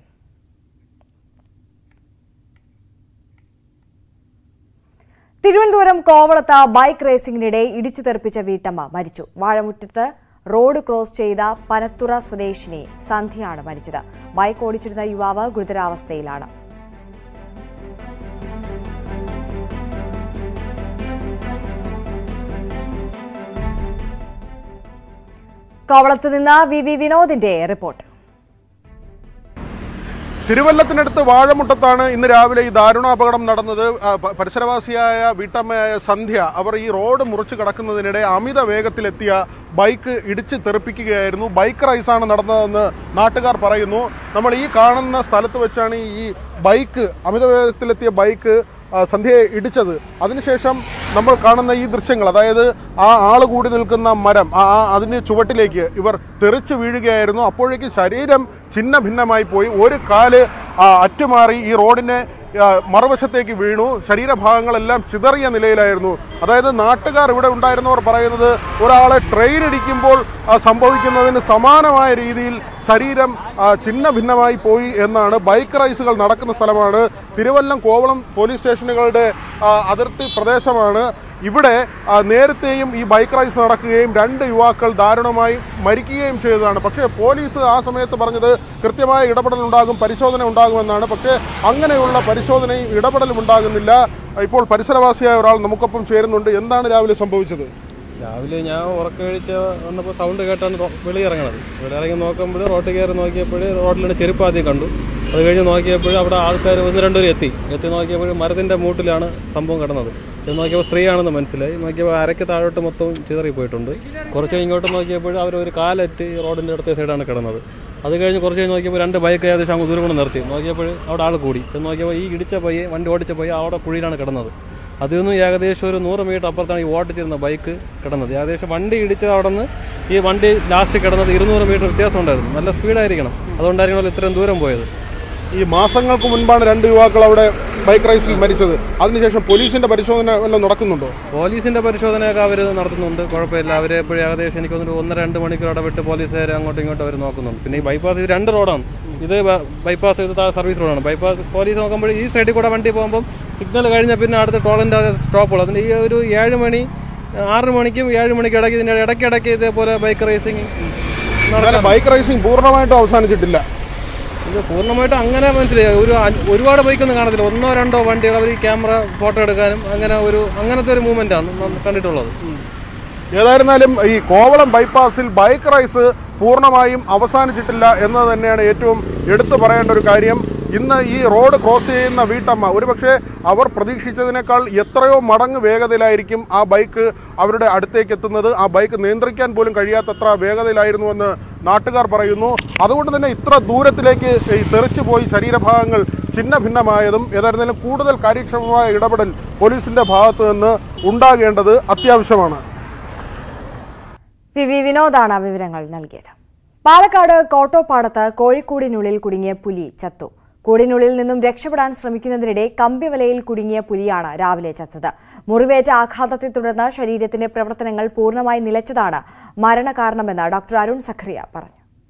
തിരുവനന്തപുരം കോവളത്ത് ബൈക്ക് റേസിംഗിനിടെ ഇടിച്ചു തെറിപ്പിച്ച വീട്ടമ്മ മരിച്ചു. വാഴമുറ്റത്ത് റോഡ് ക്രോസ് ചെയ്ത പനത്തുറ സ്വദേശിനി സന്ധ്യയാണ് മരിച്ചത്. ബൈക്ക് ഓടിച്ചിരുന്ന യുവാവ് ഗുരുതരാവസ്ഥയിലാണ്. കോവളത്ത് നിന്ന് വി വി വിനോദിന്റെ റിപ്പോർട്ട്. തിരുവല്ലത്തിനടുത്ത് വാഴമുട്ടത്താണ് ഇന്ന് രാവിലെ ഈ ദാരുണാപകടം നടന്നത്. പരിസരവാസിയായ വീട്ടമ്മയായ സന്ധ്യ അവർ ഈ റോഡ് മുറിച്ച് കടക്കുന്നതിനിടെ അമിത വേഗത്തിലെത്തിയ ബൈക്ക് ഇടിച്ച് തെറിപ്പിക്കുകയായിരുന്നു. ബൈക്ക് റൈസാണ് നടന്നതെന്ന് നാട്ടുകാർ പറയുന്നു. നമ്മൾ ഈ കാണുന്ന സ്ഥലത്ത് വെച്ചാണ് ഈ ബൈക്ക് അമിത വേഗത്തിലെത്തിയ ബൈക്ക് സന്ധ്യയെ ഇടിച്ചത്. അതിനുശേഷം നമ്മൾ കാണുന്ന ഈ ദൃശ്യങ്ങൾ, അതായത് ആ ആള് കൂടി നിൽക്കുന്ന മരം, ആ അതിന് ചുവട്ടിലേക്ക് ഇവർ തെറിച്ചു വീഴുകയായിരുന്നു. അപ്പോഴേക്കും ശരീരം ഛിന്ന ഭിന്നമായി പോയി. ഒരു കാല് അറ്റുമാറി ഈ റോഡിനെ മറുവശത്തേക്ക് വീണു. ശരീരഭാഗങ്ങളെല്ലാം ചിതറിയ നിലയിലായിരുന്നു. അതായത് നാട്ടുകാർ ഇവിടെ ഉണ്ടായിരുന്നവർ പറയുന്നത് ഒരാളെ ട്രെയിൻ ഇടിക്കുമ്പോൾ സംഭവിക്കുന്നതിന് സമാനമായ രീതിയിൽ ശരീരം ഛിന്ന ഭിന്നമായി പോയി എന്നാണ്. ബൈക്ക് റൈസുകൾ നടക്കുന്ന സ്ഥലമാണ്. തിരുവല്ലം കോവളം പോലീസ് സ്റ്റേഷനുകളുടെ അതിർത്തി പ്രദേശമാണ്. ഇവിടെ നേരത്തെയും ഈ ബൈക്ക് റൈസ് നടക്കുകയും രണ്ട് യുവാക്കൾ ദാരുണമായി മരിക്കുകയും ചെയ്തതാണ്. പക്ഷേ പോലീസ് ആ സമയത്ത് പറഞ്ഞത് കൃത്യമായ ഇടപെടൽ ഉണ്ടാകും, പരിശോധന ഉണ്ടാകുമെന്നാണ്. പക്ഷേ അങ്ങനെയുള്ള പരിശോധനയും ഇടപെടലും ഉണ്ടാകുന്നില്ല. ഇപ്പോൾ പരിസരവാസിയായ ഒരാൾ നമുക്കൊപ്പം ചേരുന്നുണ്ട്. എന്താണ് രാവിലെ സംഭവിച്ചത്? രാവിലെ ഞാൻ ഉറക്കം കഴിച്ച് വന്നപ്പോൾ സൗണ്ട് കേട്ടാണ് വെളിയിറങ്ങണത്. വെളിയിറങ്ങി നോക്കുമ്പോൾ റോഡ് കയറി നോക്കിയപ്പോൾ റോഡിലാണ് ചെരുപ്പ് ആദ്യം കണ്ടു. അത് കഴിഞ്ഞ് നോക്കിയപ്പോൾ അവിടെ ആൾക്കാർ ഒന്ന് രണ്ടുപേരും എത്തി എത്തി നോക്കിയപ്പോൾ മരത്തിൻ്റെ മൂട്ടിലാണ് സംഭവം കിടന്നത്. ചെന്ന് നോക്കിയപ്പോൾ സ്ത്രീയാണെന്ന് മനസ്സിലായി. നോക്കിയപ്പോൾ അരയ്ക്ക് താഴോട്ട് മൊത്തം ചിതറി പോയിട്ടുണ്ട്. കുറച്ച് ഇങ്ങോട്ട് നോക്കിയപ്പോൾ അവർ ഒരു കാലറ്റ് റോഡിൻ്റെ അടുത്ത സൈഡാണ് കിടന്നത്. അത് കഴിഞ്ഞ് കുറച്ച് കഴിഞ്ഞ് നോക്കിയപ്പോൾ രണ്ട് ബൈക്ക് ഏകദേശം അങ്ങ് ദൂരം കൊണ്ട് നിർത്തി. നോക്കിയപ്പോൾ അവിടെ ആൾ കൂടി. ചെന്ന് നോക്കിയപ്പോൾ ഈ ഇടിച്ച പയ്യെ വണ്ടി ഓടിച്ച പയ്യെ അവിടെ കുഴിയിലാണ് കിടന്നത്. അതിൽ നിന്ന് ഏകദേശം ഒരു നൂറ് മീറ്റർ അപ്പുറത്താണ് ഈ ഓടിച്ചിരുന്ന ബൈക്ക് കിടന്നത്. ഏകദേശം വണ്ടി ഇടിച്ച അവിടെ നിന്ന് ഈ വണ്ടി ലാസ്റ്റ് കിടന്നത് ഇരുന്നൂറ് മീറ്റർ വ്യത്യാസം ഉണ്ടായിരുന്നു. നല്ല സ്പീഡായിരിക്കണം, അതുകൊണ്ടായിരിക്കണം ഇത്രയും ദൂരം പോയത്. ഈ മാസങ്ങൾക്ക് മുൻപാണ് രണ്ട് യുവാക്കൾ അവിടെ ബൈക്ക് റൈസിൽ മരിച്ചത്. അതിനുശേഷം പോലീസിന്റെ പരിശോധന വല്ലതും നടക്കുന്നുണ്ടോ? പോലീസിന്റെ പരിശോധനയൊക്കെ അവർ നടത്തുന്നുണ്ട്, കുഴപ്പമില്ല. അവർ എപ്പോഴും ഏകദേശം എനിക്കൊന്നൊരു ഒന്നര രണ്ട് മണിക്കൂർ ഇടപെട്ട് പോലീസുകാർ അങ്ങോട്ടും ഇങ്ങോട്ടും അവർ നോക്കുന്നുണ്ട്. പിന്നെ ഈ ബൈപ്പാസ് ഇത് രണ്ട് റോഡാണ്. ഇത് ബൈപ്പാസ് ഇത് സർവീസ് റോഡാണ്. ബൈപ്പാസ് പോലീസ് നോക്കുമ്പോൾ ഈ സൈഡിൽ കൂടെ വണ്ടി പോകുമ്പോൾ സിഗ്നൽ കഴിഞ്ഞാൽ പിന്നെ അടുത്ത ടോളിൻ്റെ സ്റ്റോപ്പുകൾ. അതിന് ഈ ഒരു ഏഴ് മണി ആറ് മണിക്കും ഏഴ് മണിക്കും ഇടയ്ക്ക് ഇതിൻ്റെ ഇടയ്ക്കിടയ്ക്ക് ഇതേപോലെ ബൈക്ക് റേസിംഗ് ബൈക്ക് റേസിംഗ് പൂർണ്ണമായിട്ടും അവസാനിച്ചിട്ടില്ല. ഇത് പൂർണ്ണമായിട്ടും അങ്ങനെ മനസ്സിലായി. ഒരു ഒരുപാട് ബൈക്കൊന്നും കാണത്തില്ല, ഒന്നോ രണ്ടോ വണ്ടികൾ അവർ ഈ ക്യാമറ ഫോട്ടോ എടുക്കാനും അങ്ങനെ ഒരു അങ്ങനത്തെ ഒരു മൂവ്മെൻ്റാണ് കണ്ടിട്ടുള്ളത്. ഏതായിരുന്നാലും ഈ കോവളം ബൈപ്പാസിൽ ബൈക്ക് റൈസ് പൂർണ്ണമായും അവസാനിച്ചിട്ടില്ല എന്നത് തന്നെയാണ് ഏറ്റവും എടുത്തു പറയേണ്ട ഒരു കാര്യം. ഇന്ന് ഈ റോഡ് ക്രോസ് ചെയ്യുന്ന വീട്ടമ്മ ഒരുപക്ഷെ അവർ പ്രതീക്ഷിച്ചതിനേക്കാൾ എത്രയോ മടങ്ങ് വേഗതയിലായിരിക്കും ആ ബൈക്ക് അവരുടെ അടുത്തേക്ക് എത്തുന്നത്. ആ ബൈക്ക് നിയന്ത്രിക്കാൻ പോലും കഴിയാത്തത്ര വേഗതയിലായിരുന്നുവെന്ന് നാട്ടുകാർ പറയുന്നു. അതുകൊണ്ട് തന്നെ ഇത്ര ദൂരത്തിലേക്ക് തെറിച്ചു പോയി ശരീരഭാഗങ്ങൾ ഛിന്ന ഭിന്നമായതും ഏതായിരുന്നാലും കൂടുതൽ കാര്യക്ഷമമായ ഇടപെടൽ പോലീസിന്റെ ഭാഗത്തു നിന്ന് ഉണ്ടാകേണ്ടത് അത്യാവശ്യമാണ്. വി വി വിനോദാണ് വിവരങ്ങൾ നൽകിയത്. പാലക്കാട് കോട്ടോപ്പാടത്ത് കോഴിക്കൂടിനുള്ളിൽ കുടുങ്ങിയ പുലി ചത്തു. കൂടിനുള്ളിൽ നിന്നും രക്ഷപ്പെടാൻ ശ്രമിക്കുന്നതിനിടെ കമ്പിവലയിൽ കുടുങ്ങിയ പുലിയാണ് രാവിലെ ചത്തത്. മുറിവേറ്റ ആഘാതത്തെ തുടർന്ന് ശരീരത്തിന്റെ പ്രവർത്തനങ്ങൾ പൂർണ്ണമായി നിലച്ചതാണ് മരണകാരണമെന്ന് ഡോക്ടർ അരുൺ സഖറിയ പറഞ്ഞു.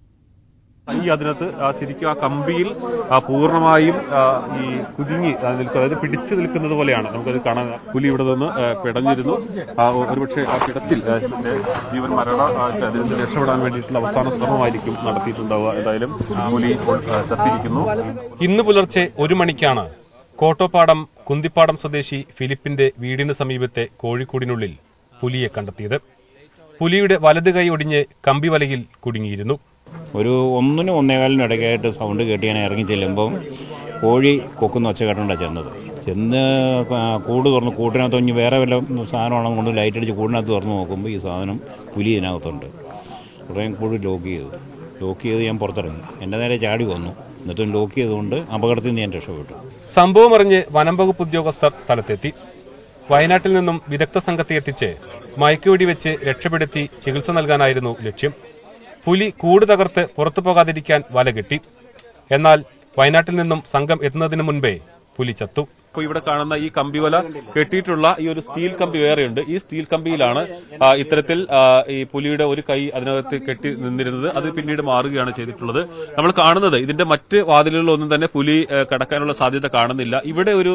ഈ അതിനകത്ത് ശരിക്കും ആ കമ്പിയിൽ പൂർണ്ണമായും ഈ കുരുങ്ങി നിൽക്കുക, അതായത് പിടിച്ചു നിൽക്കുന്നത് പോലെയാണ് നമുക്കത് കാണാൻ. പുലി ഇവിടെ നിന്ന് പിടഞ്ഞിരുന്നു. ഒരുപക്ഷെ ആ പിടച്ചിൽ ജീവൻ മരണ അതിൽ നിന്ന് രക്ഷപ്പെടാൻ വേണ്ടിയിട്ടുള്ള അവസാന ശ്രമമായിരിക്കും നടത്തിയിട്ടുണ്ടാവുക. എന്തായാലും പുലി ചത്തിരിക്കുന്നു. ഇന്ന് പുലർച്ചെ ഒരു മണിക്കാണ് കോട്ടോപ്പാടം കുന്തിപ്പാടം സ്വദേശി ഫിലിപ്പിന്റെ വീടിന് സമീപത്തെ കോഴിക്കൂടിനുള്ളിൽ പുലിയെ കണ്ടെത്തിയത്. പുലിയുടെ വലത് കൈ ഒടിഞ്ഞ് കമ്പിവലയിൽ കുടുങ്ങിയിരുന്നു. ഒരു ഒന്നിനും ഒന്നേകാലിനും ഇടയ്ക്കായിട്ട് സൗണ്ട് കേട്ട് ഞാൻ ഇറങ്ങി ചെല്ലുമ്പം കോഴി കൊക്കുന്ന ഒച്ച കേട്ടോണ്ടാണ് ചെന്നത്. ചെന്ന് കൂട് തുറന്ന് കൂട്ടിനകത്ത് ഇനി വേറെ വല്ല സാധനമാണോ കൊണ്ട് ലൈറ്റ് അടിച്ച് കൂടിനകത്ത് തുറന്ന് നോക്കുമ്പോൾ ഈ സാധനം പുലി ഇതിനകത്തുണ്ട്. ഉടനെ കൂട് ലോക്ക് ചെയ്തു. ലോക്ക് ചെയ്ത് ഞാൻ പുറത്തിറങ്ങി. എൻ്റെ നേരെ ചാടി വന്നു. എന്നിട്ടും ലോക്ക് ചെയ്തുകൊണ്ട് അപകടത്തിൽ നിന്ന് ഞാൻ രക്ഷപ്പെട്ടു. സംഭവം അറിഞ്ഞ് വനം വകുപ്പ് ഉദ്യോഗസ്ഥർ സ്ഥലത്തെത്തി. വയനാട്ടിൽ നിന്നും വിദഗ്ധ സംഘത്തെ എത്തിച്ച് മയക്കുവെടി വെച്ച് രക്ഷപ്പെടുത്തി ചികിത്സ നൽകാനായിരുന്നു ലക്ഷ്യം. പുലി കൂട് തകർത്ത് പുറത്തു പോകാതിരിക്കാൻ വല കെട്ടി. എന്നാൽ വയനാട്ടിൽ നിന്നും സംഘം എത്തുന്നതിന് മുൻപേ പുലി ചത്തു. ഇപ്പോൾ ഇവിടെ കാണുന്ന ഈ കമ്പിവല കെട്ടിയിട്ടുള്ള ഈ ഒരു സ്റ്റീൽ കമ്പി വേറെയുണ്ട്. ഈ സ്റ്റീൽ കമ്പിയിലാണ് ഇത്തരത്തിൽ ഈ പുലിയുടെ ഒരു കൈ അതിനകത്ത് കെട്ടി നിന്നിരുന്നത്. അത് പിന്നീട് മാറുകയാണ് ചെയ്തിട്ടുള്ളത്. നമ്മൾ കാണുന്നത് ഇതിന്റെ മറ്റ് വാതിലുകളിലൊന്നും തന്നെ പുലി കടക്കാനുള്ള സാധ്യത കാണുന്നില്ല. ഇവിടെ ഒരു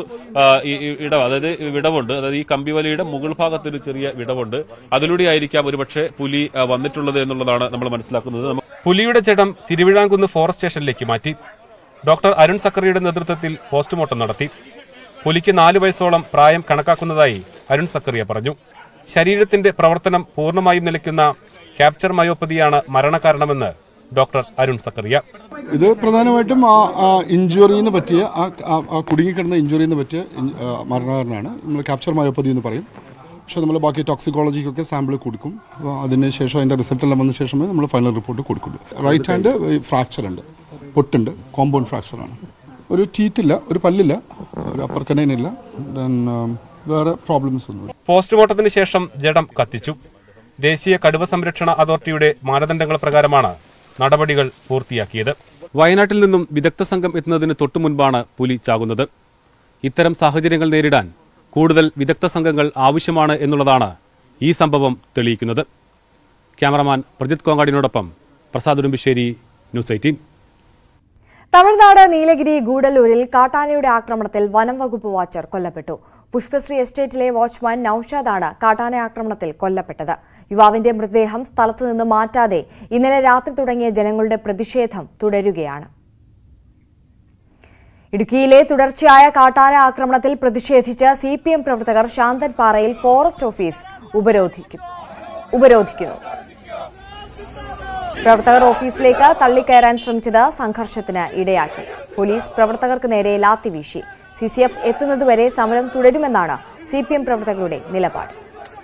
ഇടവ്, അതായത് വിടവുണ്ട്. അതായത് ഈ കമ്പിവലയുടെ മുകൾ ഭാഗത്തൊരു ചെറിയ വിടവുണ്ട്. അതിലൂടെ ആയിരിക്കാം ഒരുപക്ഷെ പുലി വന്നിട്ടുള്ളത് എന്നുള്ളതാണ് നമ്മൾ മനസ്സിലാക്കുന്നത്. പുലിയുടെ ജഡം തിരുവിഴാംകുന്ന് ഫോറസ്റ്റ് സ്റ്റേഷനിലേക്ക് മാറ്റി. ഡോക്ടർ അരുൺ സക്കറിയുടെ നേതൃത്വത്തിൽ പോസ്റ്റ്മോർട്ടം നടത്തി. പുലിക്ക് നാല് വയസ്സോളം പ്രായം കണക്കാക്കുന്നതായി അരുൺ സക്കറിയ പറഞ്ഞു. ശരീരത്തിന്റെ പ്രവർത്തനം പൂർണ്ണമായും നിലയ്ക്കുന്ന ക്യാപ്ചർ മയോപ്പതിയാണ് മരണകാരണമെന്ന് ഡോക്ടർ അരുൺ സക്കറിയ. ഇത് പ്രധാനമായിട്ടും ആ ഇഞ്ചുറിന്ന് പറ്റിയ ആ കുടുങ്ങിക്കിടന്ന ഇഞ്ചുറിന്ന് പറ്റിയ മരണകാരനാണ്. നമ്മൾ ക്യാപ്ചർ മയോപ്പതി എന്ന് പറയും. പക്ഷേ നമ്മൾ ബാക്കി ടോക്സിക്കോളജിക്കൊക്കെ സാമ്പിൾ കൊടുക്കും. അതിന് ശേഷം അതിൻ്റെ റിസൾട്ട് എല്ലാം വന്ന ശേഷമേ നമ്മൾ ഫൈനൽ റിപ്പോർട്ട് കൊടുക്കുള്ളൂ. റൈറ്റ് ഹാൻഡ് ഫ്രാക്ചർ ഉണ്ട്, പൊട്ടുണ്ട്, കോമ്പൗണ്ട് ഫ്രാക്ചറാണ്. ഒരു ടീത്തില്ല, ഒരു പല്ലില്ല, ഒരു അപ്പർ കനൈനില്ല, വേറെ പ്രോബ്ലംസ് ഒന്നും. പോസ്റ്റ്മോർട്ടത്തിന് ശേഷം ജഡം കത്തിച്ചു. ദേശീയ കടുവ സംരക്ഷണ അതോറിറ്റിയുടെ മാനദണ്ഡങ്ങൾ പ്രകാരമാണ് നടപടികൾ പൂർത്തിയാക്കിയത്. വയനാട്ടിൽ നിന്നും വിദഗ്ധ സംഘം എത്തുന്നതിന് തൊട്ടുമുൻപാണ് പുലി ചാകുന്നത്. ഇത്തരം സാഹചര്യങ്ങൾ നേരിടാൻ കൂടുതൽ വിദഗ്ധ സംഘങ്ങൾ ആവശ്യമാണ് എന്നുള്ളതാണ് ഈ സംഭവം തെളിയിക്കുന്നത്. ക്യാമറമാൻ പ്രജിത് കോങ്ങാടിനോടൊപ്പം പ്രസാദ് ഉടുമ്പിശ്ശേരി, ന്യൂസ് എയ്റ്റീൻ. തമിഴ്നാട് നീലഗിരി ഗൂഡല്ലൂരിൽ കാട്ടാനയുടെ ആക്രമണത്തിൽ വനം വകുപ്പ് വാച്ചർ കൊല്ലപ്പെട്ടു. പുഷ്പശ്രീ എസ്റ്റേറ്റിലെ വാച്ച്മാൻ നൌഷാദാണ് കാട്ടാന ആക്രമണത്തിൽ കൊല്ലപ്പെട്ടത്. യുവാവിന്റെ മൃതദേഹം സ്ഥലത്തു നിന്ന് മാറ്റാതെ ഇന്നലെ രാത്രി തുടങ്ങിയ ജനങ്ങളുടെ പ്രതിഷേധം തുടരുകയാണ്. ഇടുക്കിയിലെ തുടർച്ചയായ കാട്ടാന ആക്രമണത്തിൽ പ്രതിഷേധിച്ച് സി പി എം പ്രവർത്തകർ ശാന്തൻപാറയിൽ ഫോറസ്റ്റ് ഓഫീസ് ഉപരോധിക്കുന്നു. പ്രവർത്തകർ ഓഫീസിലേക്ക് തള്ളിക്കയറാൻ ശ്രമിച്ചത് സംഘർഷത്തിന് ഇടയാക്കി. പോലീസ് പ്രവർത്തകർക്ക് നേരെ ലാത്തി വീശി. സി സി എഫ് എത്തുന്നതുവരെ സമരം തുടരുമെന്നാണ് സി പി എം പ്രവർത്തകരുടെ നിലപാട്.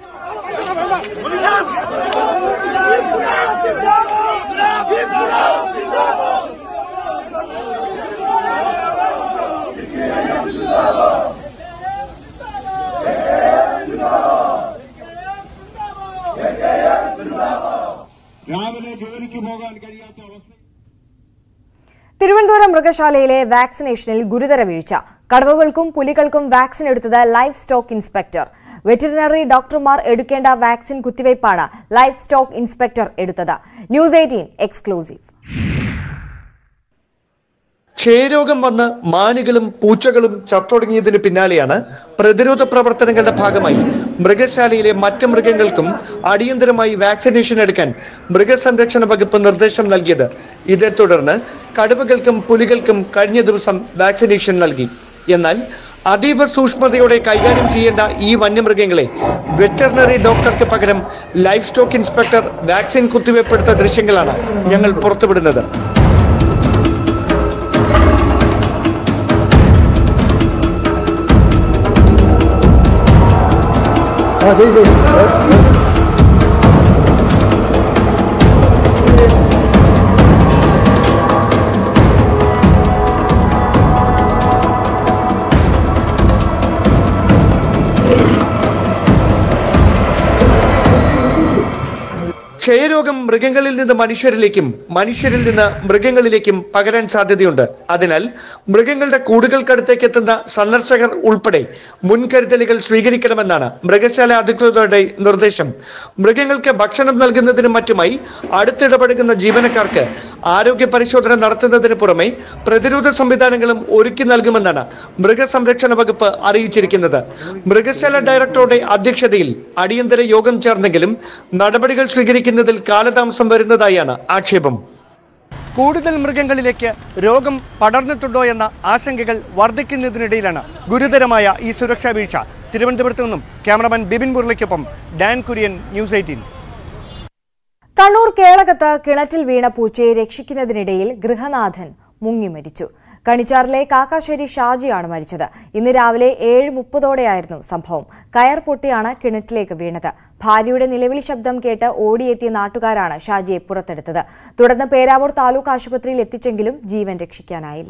രാവിലെ ജോലിക്ക് പോകാൻ കഴിയാത്ത അവസ്ഥ. തിരുവനന്തപുരം മൃഗശാലയിലെ വാക്സിനേഷനിൽ ഗുരുതര വീഴ്ച. കടുവകൾക്കും പുലികൾക്കും വാക്സിൻ എടുത്തത് ലൈഫ് സ്റ്റോക്ക് ഇൻസ്പെക്ടർ. വെറ്ററിനറി ഡോക്ടർമാർ എടുക്കേണ്ട വാക്സിൻ കുത്തിവയ്പ്പാണ് ലൈഫ് സ്റ്റോക്ക് ഇൻസ്പെക്ടർ എടുത്തത്. News eighteen exclusive. ക്ഷയരോഗം വന്ന് മാനുകളും പൂച്ചകളും ചത്തൊടുങ്ങിയതിനു പിന്നാലെയാണ് പ്രതിരോധ പ്രവർത്തനങ്ങളുടെ ഭാഗമായി മൃഗശാലയിലെ മറ്റ് മൃഗങ്ങൾക്കും അടിയന്തരമായി വാക്സിനേഷൻ എടുക്കാൻ മൃഗസംരക്ഷണ വകുപ്പ് നിർദ്ദേശം നൽകിയത്. ഇതേ തുടർന്ന് കടുവകൾക്കും പുലികൾക്കും കഴിഞ്ഞ ദിവസം വാക്സിനേഷൻ നൽകി. എന്നാൽ അതീവ സൂക്ഷ്മതയോടെ കൈകാര്യം ചെയ്യേണ്ട ഈ വന്യമൃഗങ്ങളെ വെറ്ററിനറി ഡോക്ടർക്ക് പകരം ലൈഫ് സ്റ്റോക്ക് ഇൻസ്പെക്ടർ വാക്സിൻ കുത്തിവയ്പ്പെടുത്ത ദൃശ്യങ്ങളാണ് ഞങ്ങൾ പുറത്തുവിടുന്നത്. ക്ഷയരോഗം മൃഗങ്ങളിൽ നിന്ന് മനുഷ്യരിലേക്കും മനുഷ്യരിൽ നിന്ന് മൃഗങ്ങളിലേക്കും പകരാൻ സാധ്യതയുണ്ട്. അതിനാൽ മൃഗങ്ങളുടെ കൂടുകൾക്കടുത്തേക്ക് എത്തുന്ന സന്ദർശകർ ഉൾപ്പെടെ മുൻകരുതലുകൾ സ്വീകരിക്കണമെന്നാണ് മൃഗശാല അധികൃതരുടെ നിർദ്ദേശം. മൃഗങ്ങൾക്ക് ഭക്ഷണം നൽകുന്നതിനും മറ്റുമായി അടുത്തിടപഴകുന്ന ജീവനക്കാർക്ക് ആരോഗ്യ പരിശോധന നടത്തുന്നതിന് പുറമെ പ്രതിരോധ സംവിധാനങ്ങളും ഒരുക്കി നൽകുമെന്നാണ് മൃഗസംരക്ഷണ വകുപ്പ് അറിയിച്ചിരിക്കുന്നത്. മൃഗശാല ഡയറക്ടറുടെ അധ്യക്ഷതയിൽ അടിയന്തര യോഗം ചേർന്നെങ്കിലും നടപടികൾ സ്വീകരിക്കുന്ന കാലതാമസം വരുന്നതായാണ് ആക്ഷേപം. കൂടുതൽ മൃഗങ്ങളിലേക്ക് രോഗം പടർന്നിട്ടുണ്ടോ എന്ന ആശങ്കകൾ വർദ്ധിക്കുന്നതിനിടയിലാണ് ഗുരുതരമായ ഈ സുരക്ഷാ വീഴ്ച. തിരുവനന്തപുരത്ത് നിന്നും ക്യാമറമാൻ ബിബിൻ മുരളിക്കൊപ്പം ഡാൻ കുര്യൻ, ന്യൂസ് എയ്റ്റീൻ. കണ്ണൂർ കേളകത്ത് കിണറ്റിൽ വീണ പൂച്ചയെ രക്ഷിക്കുന്നതിനിടയിൽ ഗൃഹനാഥൻ മുങ്ങി മരിച്ചു. കണിച്ചാറിലെ കാക്കാശ്ശേരി ഷാജിയാണ് മരിച്ചത്. ഇന്ന് രാവിലെ ഏഴ് മുപ്പതോടെയായിരുന്നു സംഭവം. കയർ പൊട്ടിയാണ് കിണറ്റിലേക്ക് വീണത്. ഭാര്യയുടെ നിലവിളി ശബ്ദം കേട്ട് ഓടിയെത്തിയ നാട്ടുകാരാണ് ഷാജിയെ പുറത്തെടുത്തത്. തുടർന്ന് പേരാവൂർ താലൂക്ക് ആശുപത്രിയിൽ എത്തിച്ചെങ്കിലും ജീവൻ രക്ഷിക്കാനായില്ല.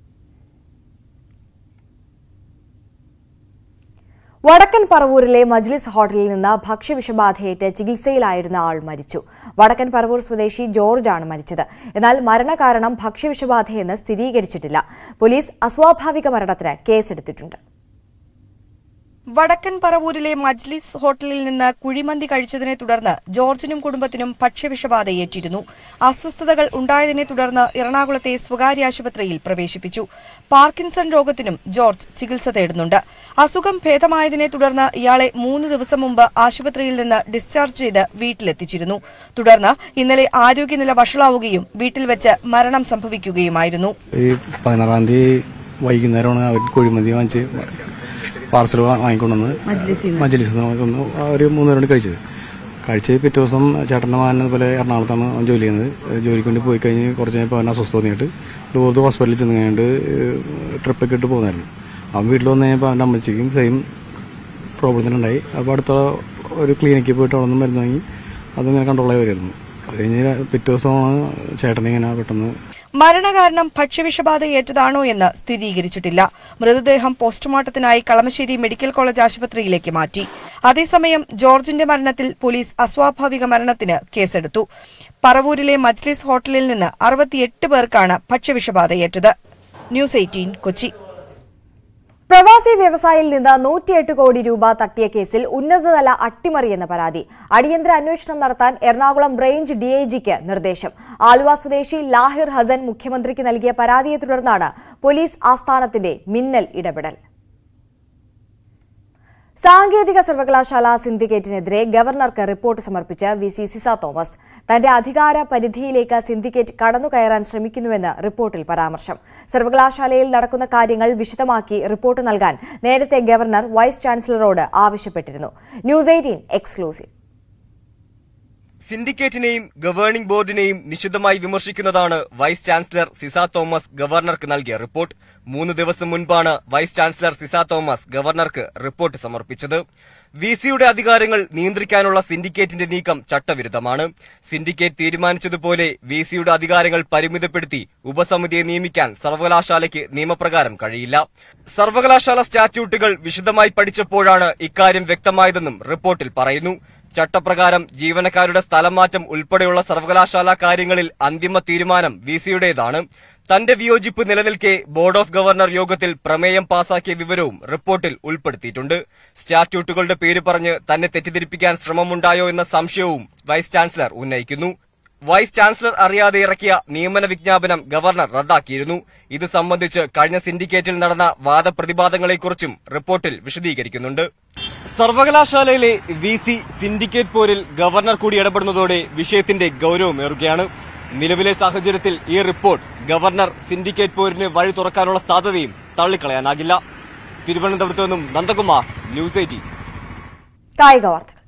വടക്കൻ പറവൂരിലെ മജ്ലിസ് ഹോട്ടലിൽ നിന്ന് ഭക്ഷ്യവിഷബാധയേറ്റ് ചികിത്സയിലായിരുന്ന ആൾ മരിച്ചു. വടക്കൻ പറവൂർ സ്വദേശി ജോർജാണ് മരിച്ചത്. എന്നാൽ മരണകാരണം ഭക്ഷ്യവിഷബാധയെന്ന് സ്ഥിരീകരിച്ചിട്ടില്ല. പോലീസ് അസ്വാഭാവിക മരണത്തിന് കേസെടുത്തിട്ടുണ്ട്. വടക്കൻ പറവൂരിലെ മജ്ലിസ് ഹോട്ടലിൽ നിന്ന് കുഴിമന്തി കഴിച്ചതിനെ തുടർന്ന് ജോർജിനും കുടുംബത്തിനും ഭക്ഷ്യവിഷബാധയേറ്റിരുന്നു. അസ്വസ്ഥതകൾ ഉണ്ടായതിനെ തുടർന്ന് എറണാകുളത്തെ സ്വകാര്യ ആശുപത്രിയിൽ പ്രവേശിപ്പിച്ചു. പാർക്കിൻസൺ രോഗത്തിനും ജോർജ് ചികിത്സ തേടുന്നുണ്ട്. അസുഖം ഭേദമായതിനെ തുടർന്ന് ഇയാളെ മൂന്ന് ദിവസം മുമ്പ് ആശുപത്രിയിൽ നിന്ന് ഡിസ്ചാർജ് ചെയ്ത് വീട്ടിലെത്തിച്ചിരുന്നു. തുടർന്ന് ഇന്നലെ ആരോഗ്യനില വഷളാവുകയും വീട്ടിൽ വെച്ച് മരണം സംഭവിക്കുകയുമായിരുന്നു. പതിനാറാം തീയതി വൈകുന്നേരമാണ് അവർ കുഴിമന്തി വാങ്ങിച്ച് പാർസൽ വാങ്ങിക്കൊണ്ടുവന്ന് മജ്ലിസിൽ നിന്ന് ഒരു മൂന്ന് പേരോട് കഴിച്ചത്. കഴിച്ച് പിറ്റേ ദിവസം ചേട്ടൻ്റെ മകൻ പോലെ എറണാകുളത്താണ് അവൻ ജോലി ചെയ്യുന്നത്. ജോലിക്ക് വേണ്ടി പോയി കഴിഞ്ഞ് കുറച്ച് കഴിഞ്ഞപ്പോൾ അവൻ അസ്വസ്ഥ തോന്നിയിട്ട് ഡോർത്ത് ഹോസ്പിറ്റലിൽ ചെന്ന് കഴിഞ്ഞിട്ട് ട്രിപ്പൊക്കെ ഇട്ട് പോകുന്നായിരുന്നു. അവൻ വീട്ടിൽ വന്നു കഴിഞ്ഞപ്പോൾ അവൻ്റെ അമ്മച്ചിക്കും സെയിം പ്രോബ്ലം തന്നെ ഉണ്ടായി. അപ്പോൾ അടുത്ത ഒരു ക്ലിനിക്കിൽ പോയിട്ട് അവിടെ നിന്ന് മരുന്ന് വാങ്ങി അതിങ്ങനെ കൺട്രോളായി വരുമായിരുന്നു. അത് കഴിഞ്ഞ് പിറ്റേ ദിവസമാണ് ചേട്ടനിങ്ങനെ പെട്ടെന്ന് മരണകാരണം ഭക്ഷ്യവിഷബാധയേറ്റതാണോ എന്ന് സ്ഥിരീകരിച്ചിട്ടില്ല. മൃതദേഹം പോസ്റ്റ്മോർട്ടത്തിനായി കളമശ്ശേരി മെഡിക്കൽ കോളേജ് ആശുപത്രിയിലേക്ക് മാറ്റി. അതേസമയം ജോർജിന്റെ മരണത്തിൽ പോലീസ് അസ്വാഭാവിക മരണത്തിന് കേസെടുത്തു. പറവൂരിലെ മജ്ലിസ് ഹോട്ടലിൽ നിന്ന് അറുപത്തിയെട്ട് പേർക്കാണ് ഭക്ഷ്യവിഷബാധയേറ്റത്. News eighteen Kochi. പ്രവാസി വ്യവസായിയിൽ നിന്ന് നൂറ്റിയെട്ട് കോടി രൂപ തട്ടിയ കേസിൽ ഉന്നതതല അട്ടിമറിയെന്ന പരാതി. അടിയന്തര അന്വേഷണം നടത്താൻ എറണാകുളം റേഞ്ച് ഡിഐജിക്ക് നിർദ്ദേശം. ആലുവ സ്വദേശി ലാഹിർ ഹസൻ മുഖ്യമന്ത്രിക്ക് നൽകിയ പരാതിയെ തുടർന്നാണ് പോലീസ് ആസ്ഥാനത്തിന്റെ മിന്നൽ ഇടപെടൽ. സാങ്കേതിക സർവകലാശാല സിൻഡിക്കേറ്റിനെതിരെ ഗവർണർക്ക് റിപ്പോർട്ട് സമർപ്പിച്ച വി സി സിസ തോമസ്. തന്റെ അധികാര പരിധിയിലേക്ക് സിൻഡിക്കേറ്റ് കടന്നുകയറാൻ ശ്രമിക്കുന്നുവെന്ന് റിപ്പോർട്ടിൽ പരാമർശം. സർവകലാശാലയിൽ നടക്കുന്ന കാര്യങ്ങൾ വിശദമാക്കി റിപ്പോർട്ട് നൽകാൻ നേരത്തെ ഗവർണർ വൈസ് ചാൻസലറോട് ആവശ്യപ്പെട്ടിരുന്നു. News eighteen exclusive. സിൻഡിക്കേറ്റിനെയും ഗവേണിംഗ് ബോർഡിനെയും നിശിതമായി വിമർശിക്കുന്നതാണ് വൈസ് ചാൻസലർ സിസ തോമസ് ഗവർണർക്ക് നൽകിയ റിപ്പോർട്ട്. മൂന്ന് ദിവസം മുൻപാണ് വൈസ് ചാൻസലർ സിസ തോമസ് ഗവർണർക്ക് റിപ്പോർട്ട് സമർപ്പിച്ചത്. വിസിയുടെ അധികാരങ്ങൾ നിയന്ത്രിക്കാനുള്ള സിൻഡിക്കേറ്റിന്റെ നീക്കം ചട്ടവിരുദ്ധമാണ്. സിൻഡിക്കേറ്റ് തീരുമാനിച്ചതുപോലെ വിസിയുടെ അധികാരങ്ങൾ പരിമിതപ്പെടുത്തി ഉപസമിതിയെ നിയമിക്കാൻ സർവകലാശാലയ്ക്ക് നിയമപ്രകാരം കഴിയില്ല. സർവകലാശാല സ്റ്റാറ്റ്യൂട്ടുകൾ വിശദമായി പഠിച്ചപ്പോഴാണ് ഇക്കാര്യം വ്യക്തമായതെന്നും റിപ്പോർട്ടിൽ പറയുന്നു. ചട്ടപ്രകാരം ജീവനക്കാരുടെ സ്ഥലംമാറ്റം ഉൾപ്പെടെയുള്ള സർവകലാശാല കാര്യങ്ങളിൽ അന്തിമ തീരുമാനം വിസിയുടേതാണ്. തന്റെ വിയോജിപ്പ് നിലനിൽക്കെ ബോർഡ് ഓഫ് ഗവർണർ യോഗത്തിൽ പ്രമേയം പാസാക്കിയ വിവരവും റിപ്പോർട്ടിൽ ഉൾപ്പെടുത്തിയിട്ടുണ്ട്. സ്റ്റാറ്റ്യൂട്ടുകളുടെ പേര് പറഞ്ഞ് തന്നെ തെറ്റിദ്ധരിപ്പിക്കാൻ ശ്രമമുണ്ടായോ എന്ന സംശയവും വൈസ് ചാൻസലർ ഉന്നയിക്കുന്നു. വൈസ് ചാൻസലർ അറിയാതെ ഇറക്കിയ നിയമന വിജ്ഞാപനം ഗവർണർ റദ്ദാക്കിയിരുന്നു. ഇത് സംബന്ധിച്ച് കഴിഞ്ഞ സിൻഡിക്കേറ്റിൽ നടന്ന വാദപ്രതിവാദങ്ങളെക്കുറിച്ചും റിപ്പോർട്ടിൽ വിശദീകരിക്കുന്നുണ്ട്. സർവകലാശാലയിലെ വി സി സിൻഡിക്കേറ്റ് പോരിൽ ഗവർണർ കൂടി ഇടപെടുന്നതോടെ വിഷയത്തിന്റെ ഗൌരവമേറുകയാണ്. നിലവിലെ സാഹചര്യത്തിൽ ഈ റിപ്പോർട്ട് ഗവർണർ സിൻഡിക്കേറ്റ് പോരിന് വഴി തുറക്കാനുള്ള സാധ്യതയും തള്ളിക്കളയാനാകില്ല. തിരുവനന്തപുരത്ത് നിന്നും നന്ദകുമാർ, ന്യൂസ് എയ്റ്റീൻ. കായിക വാർത്തകൾ.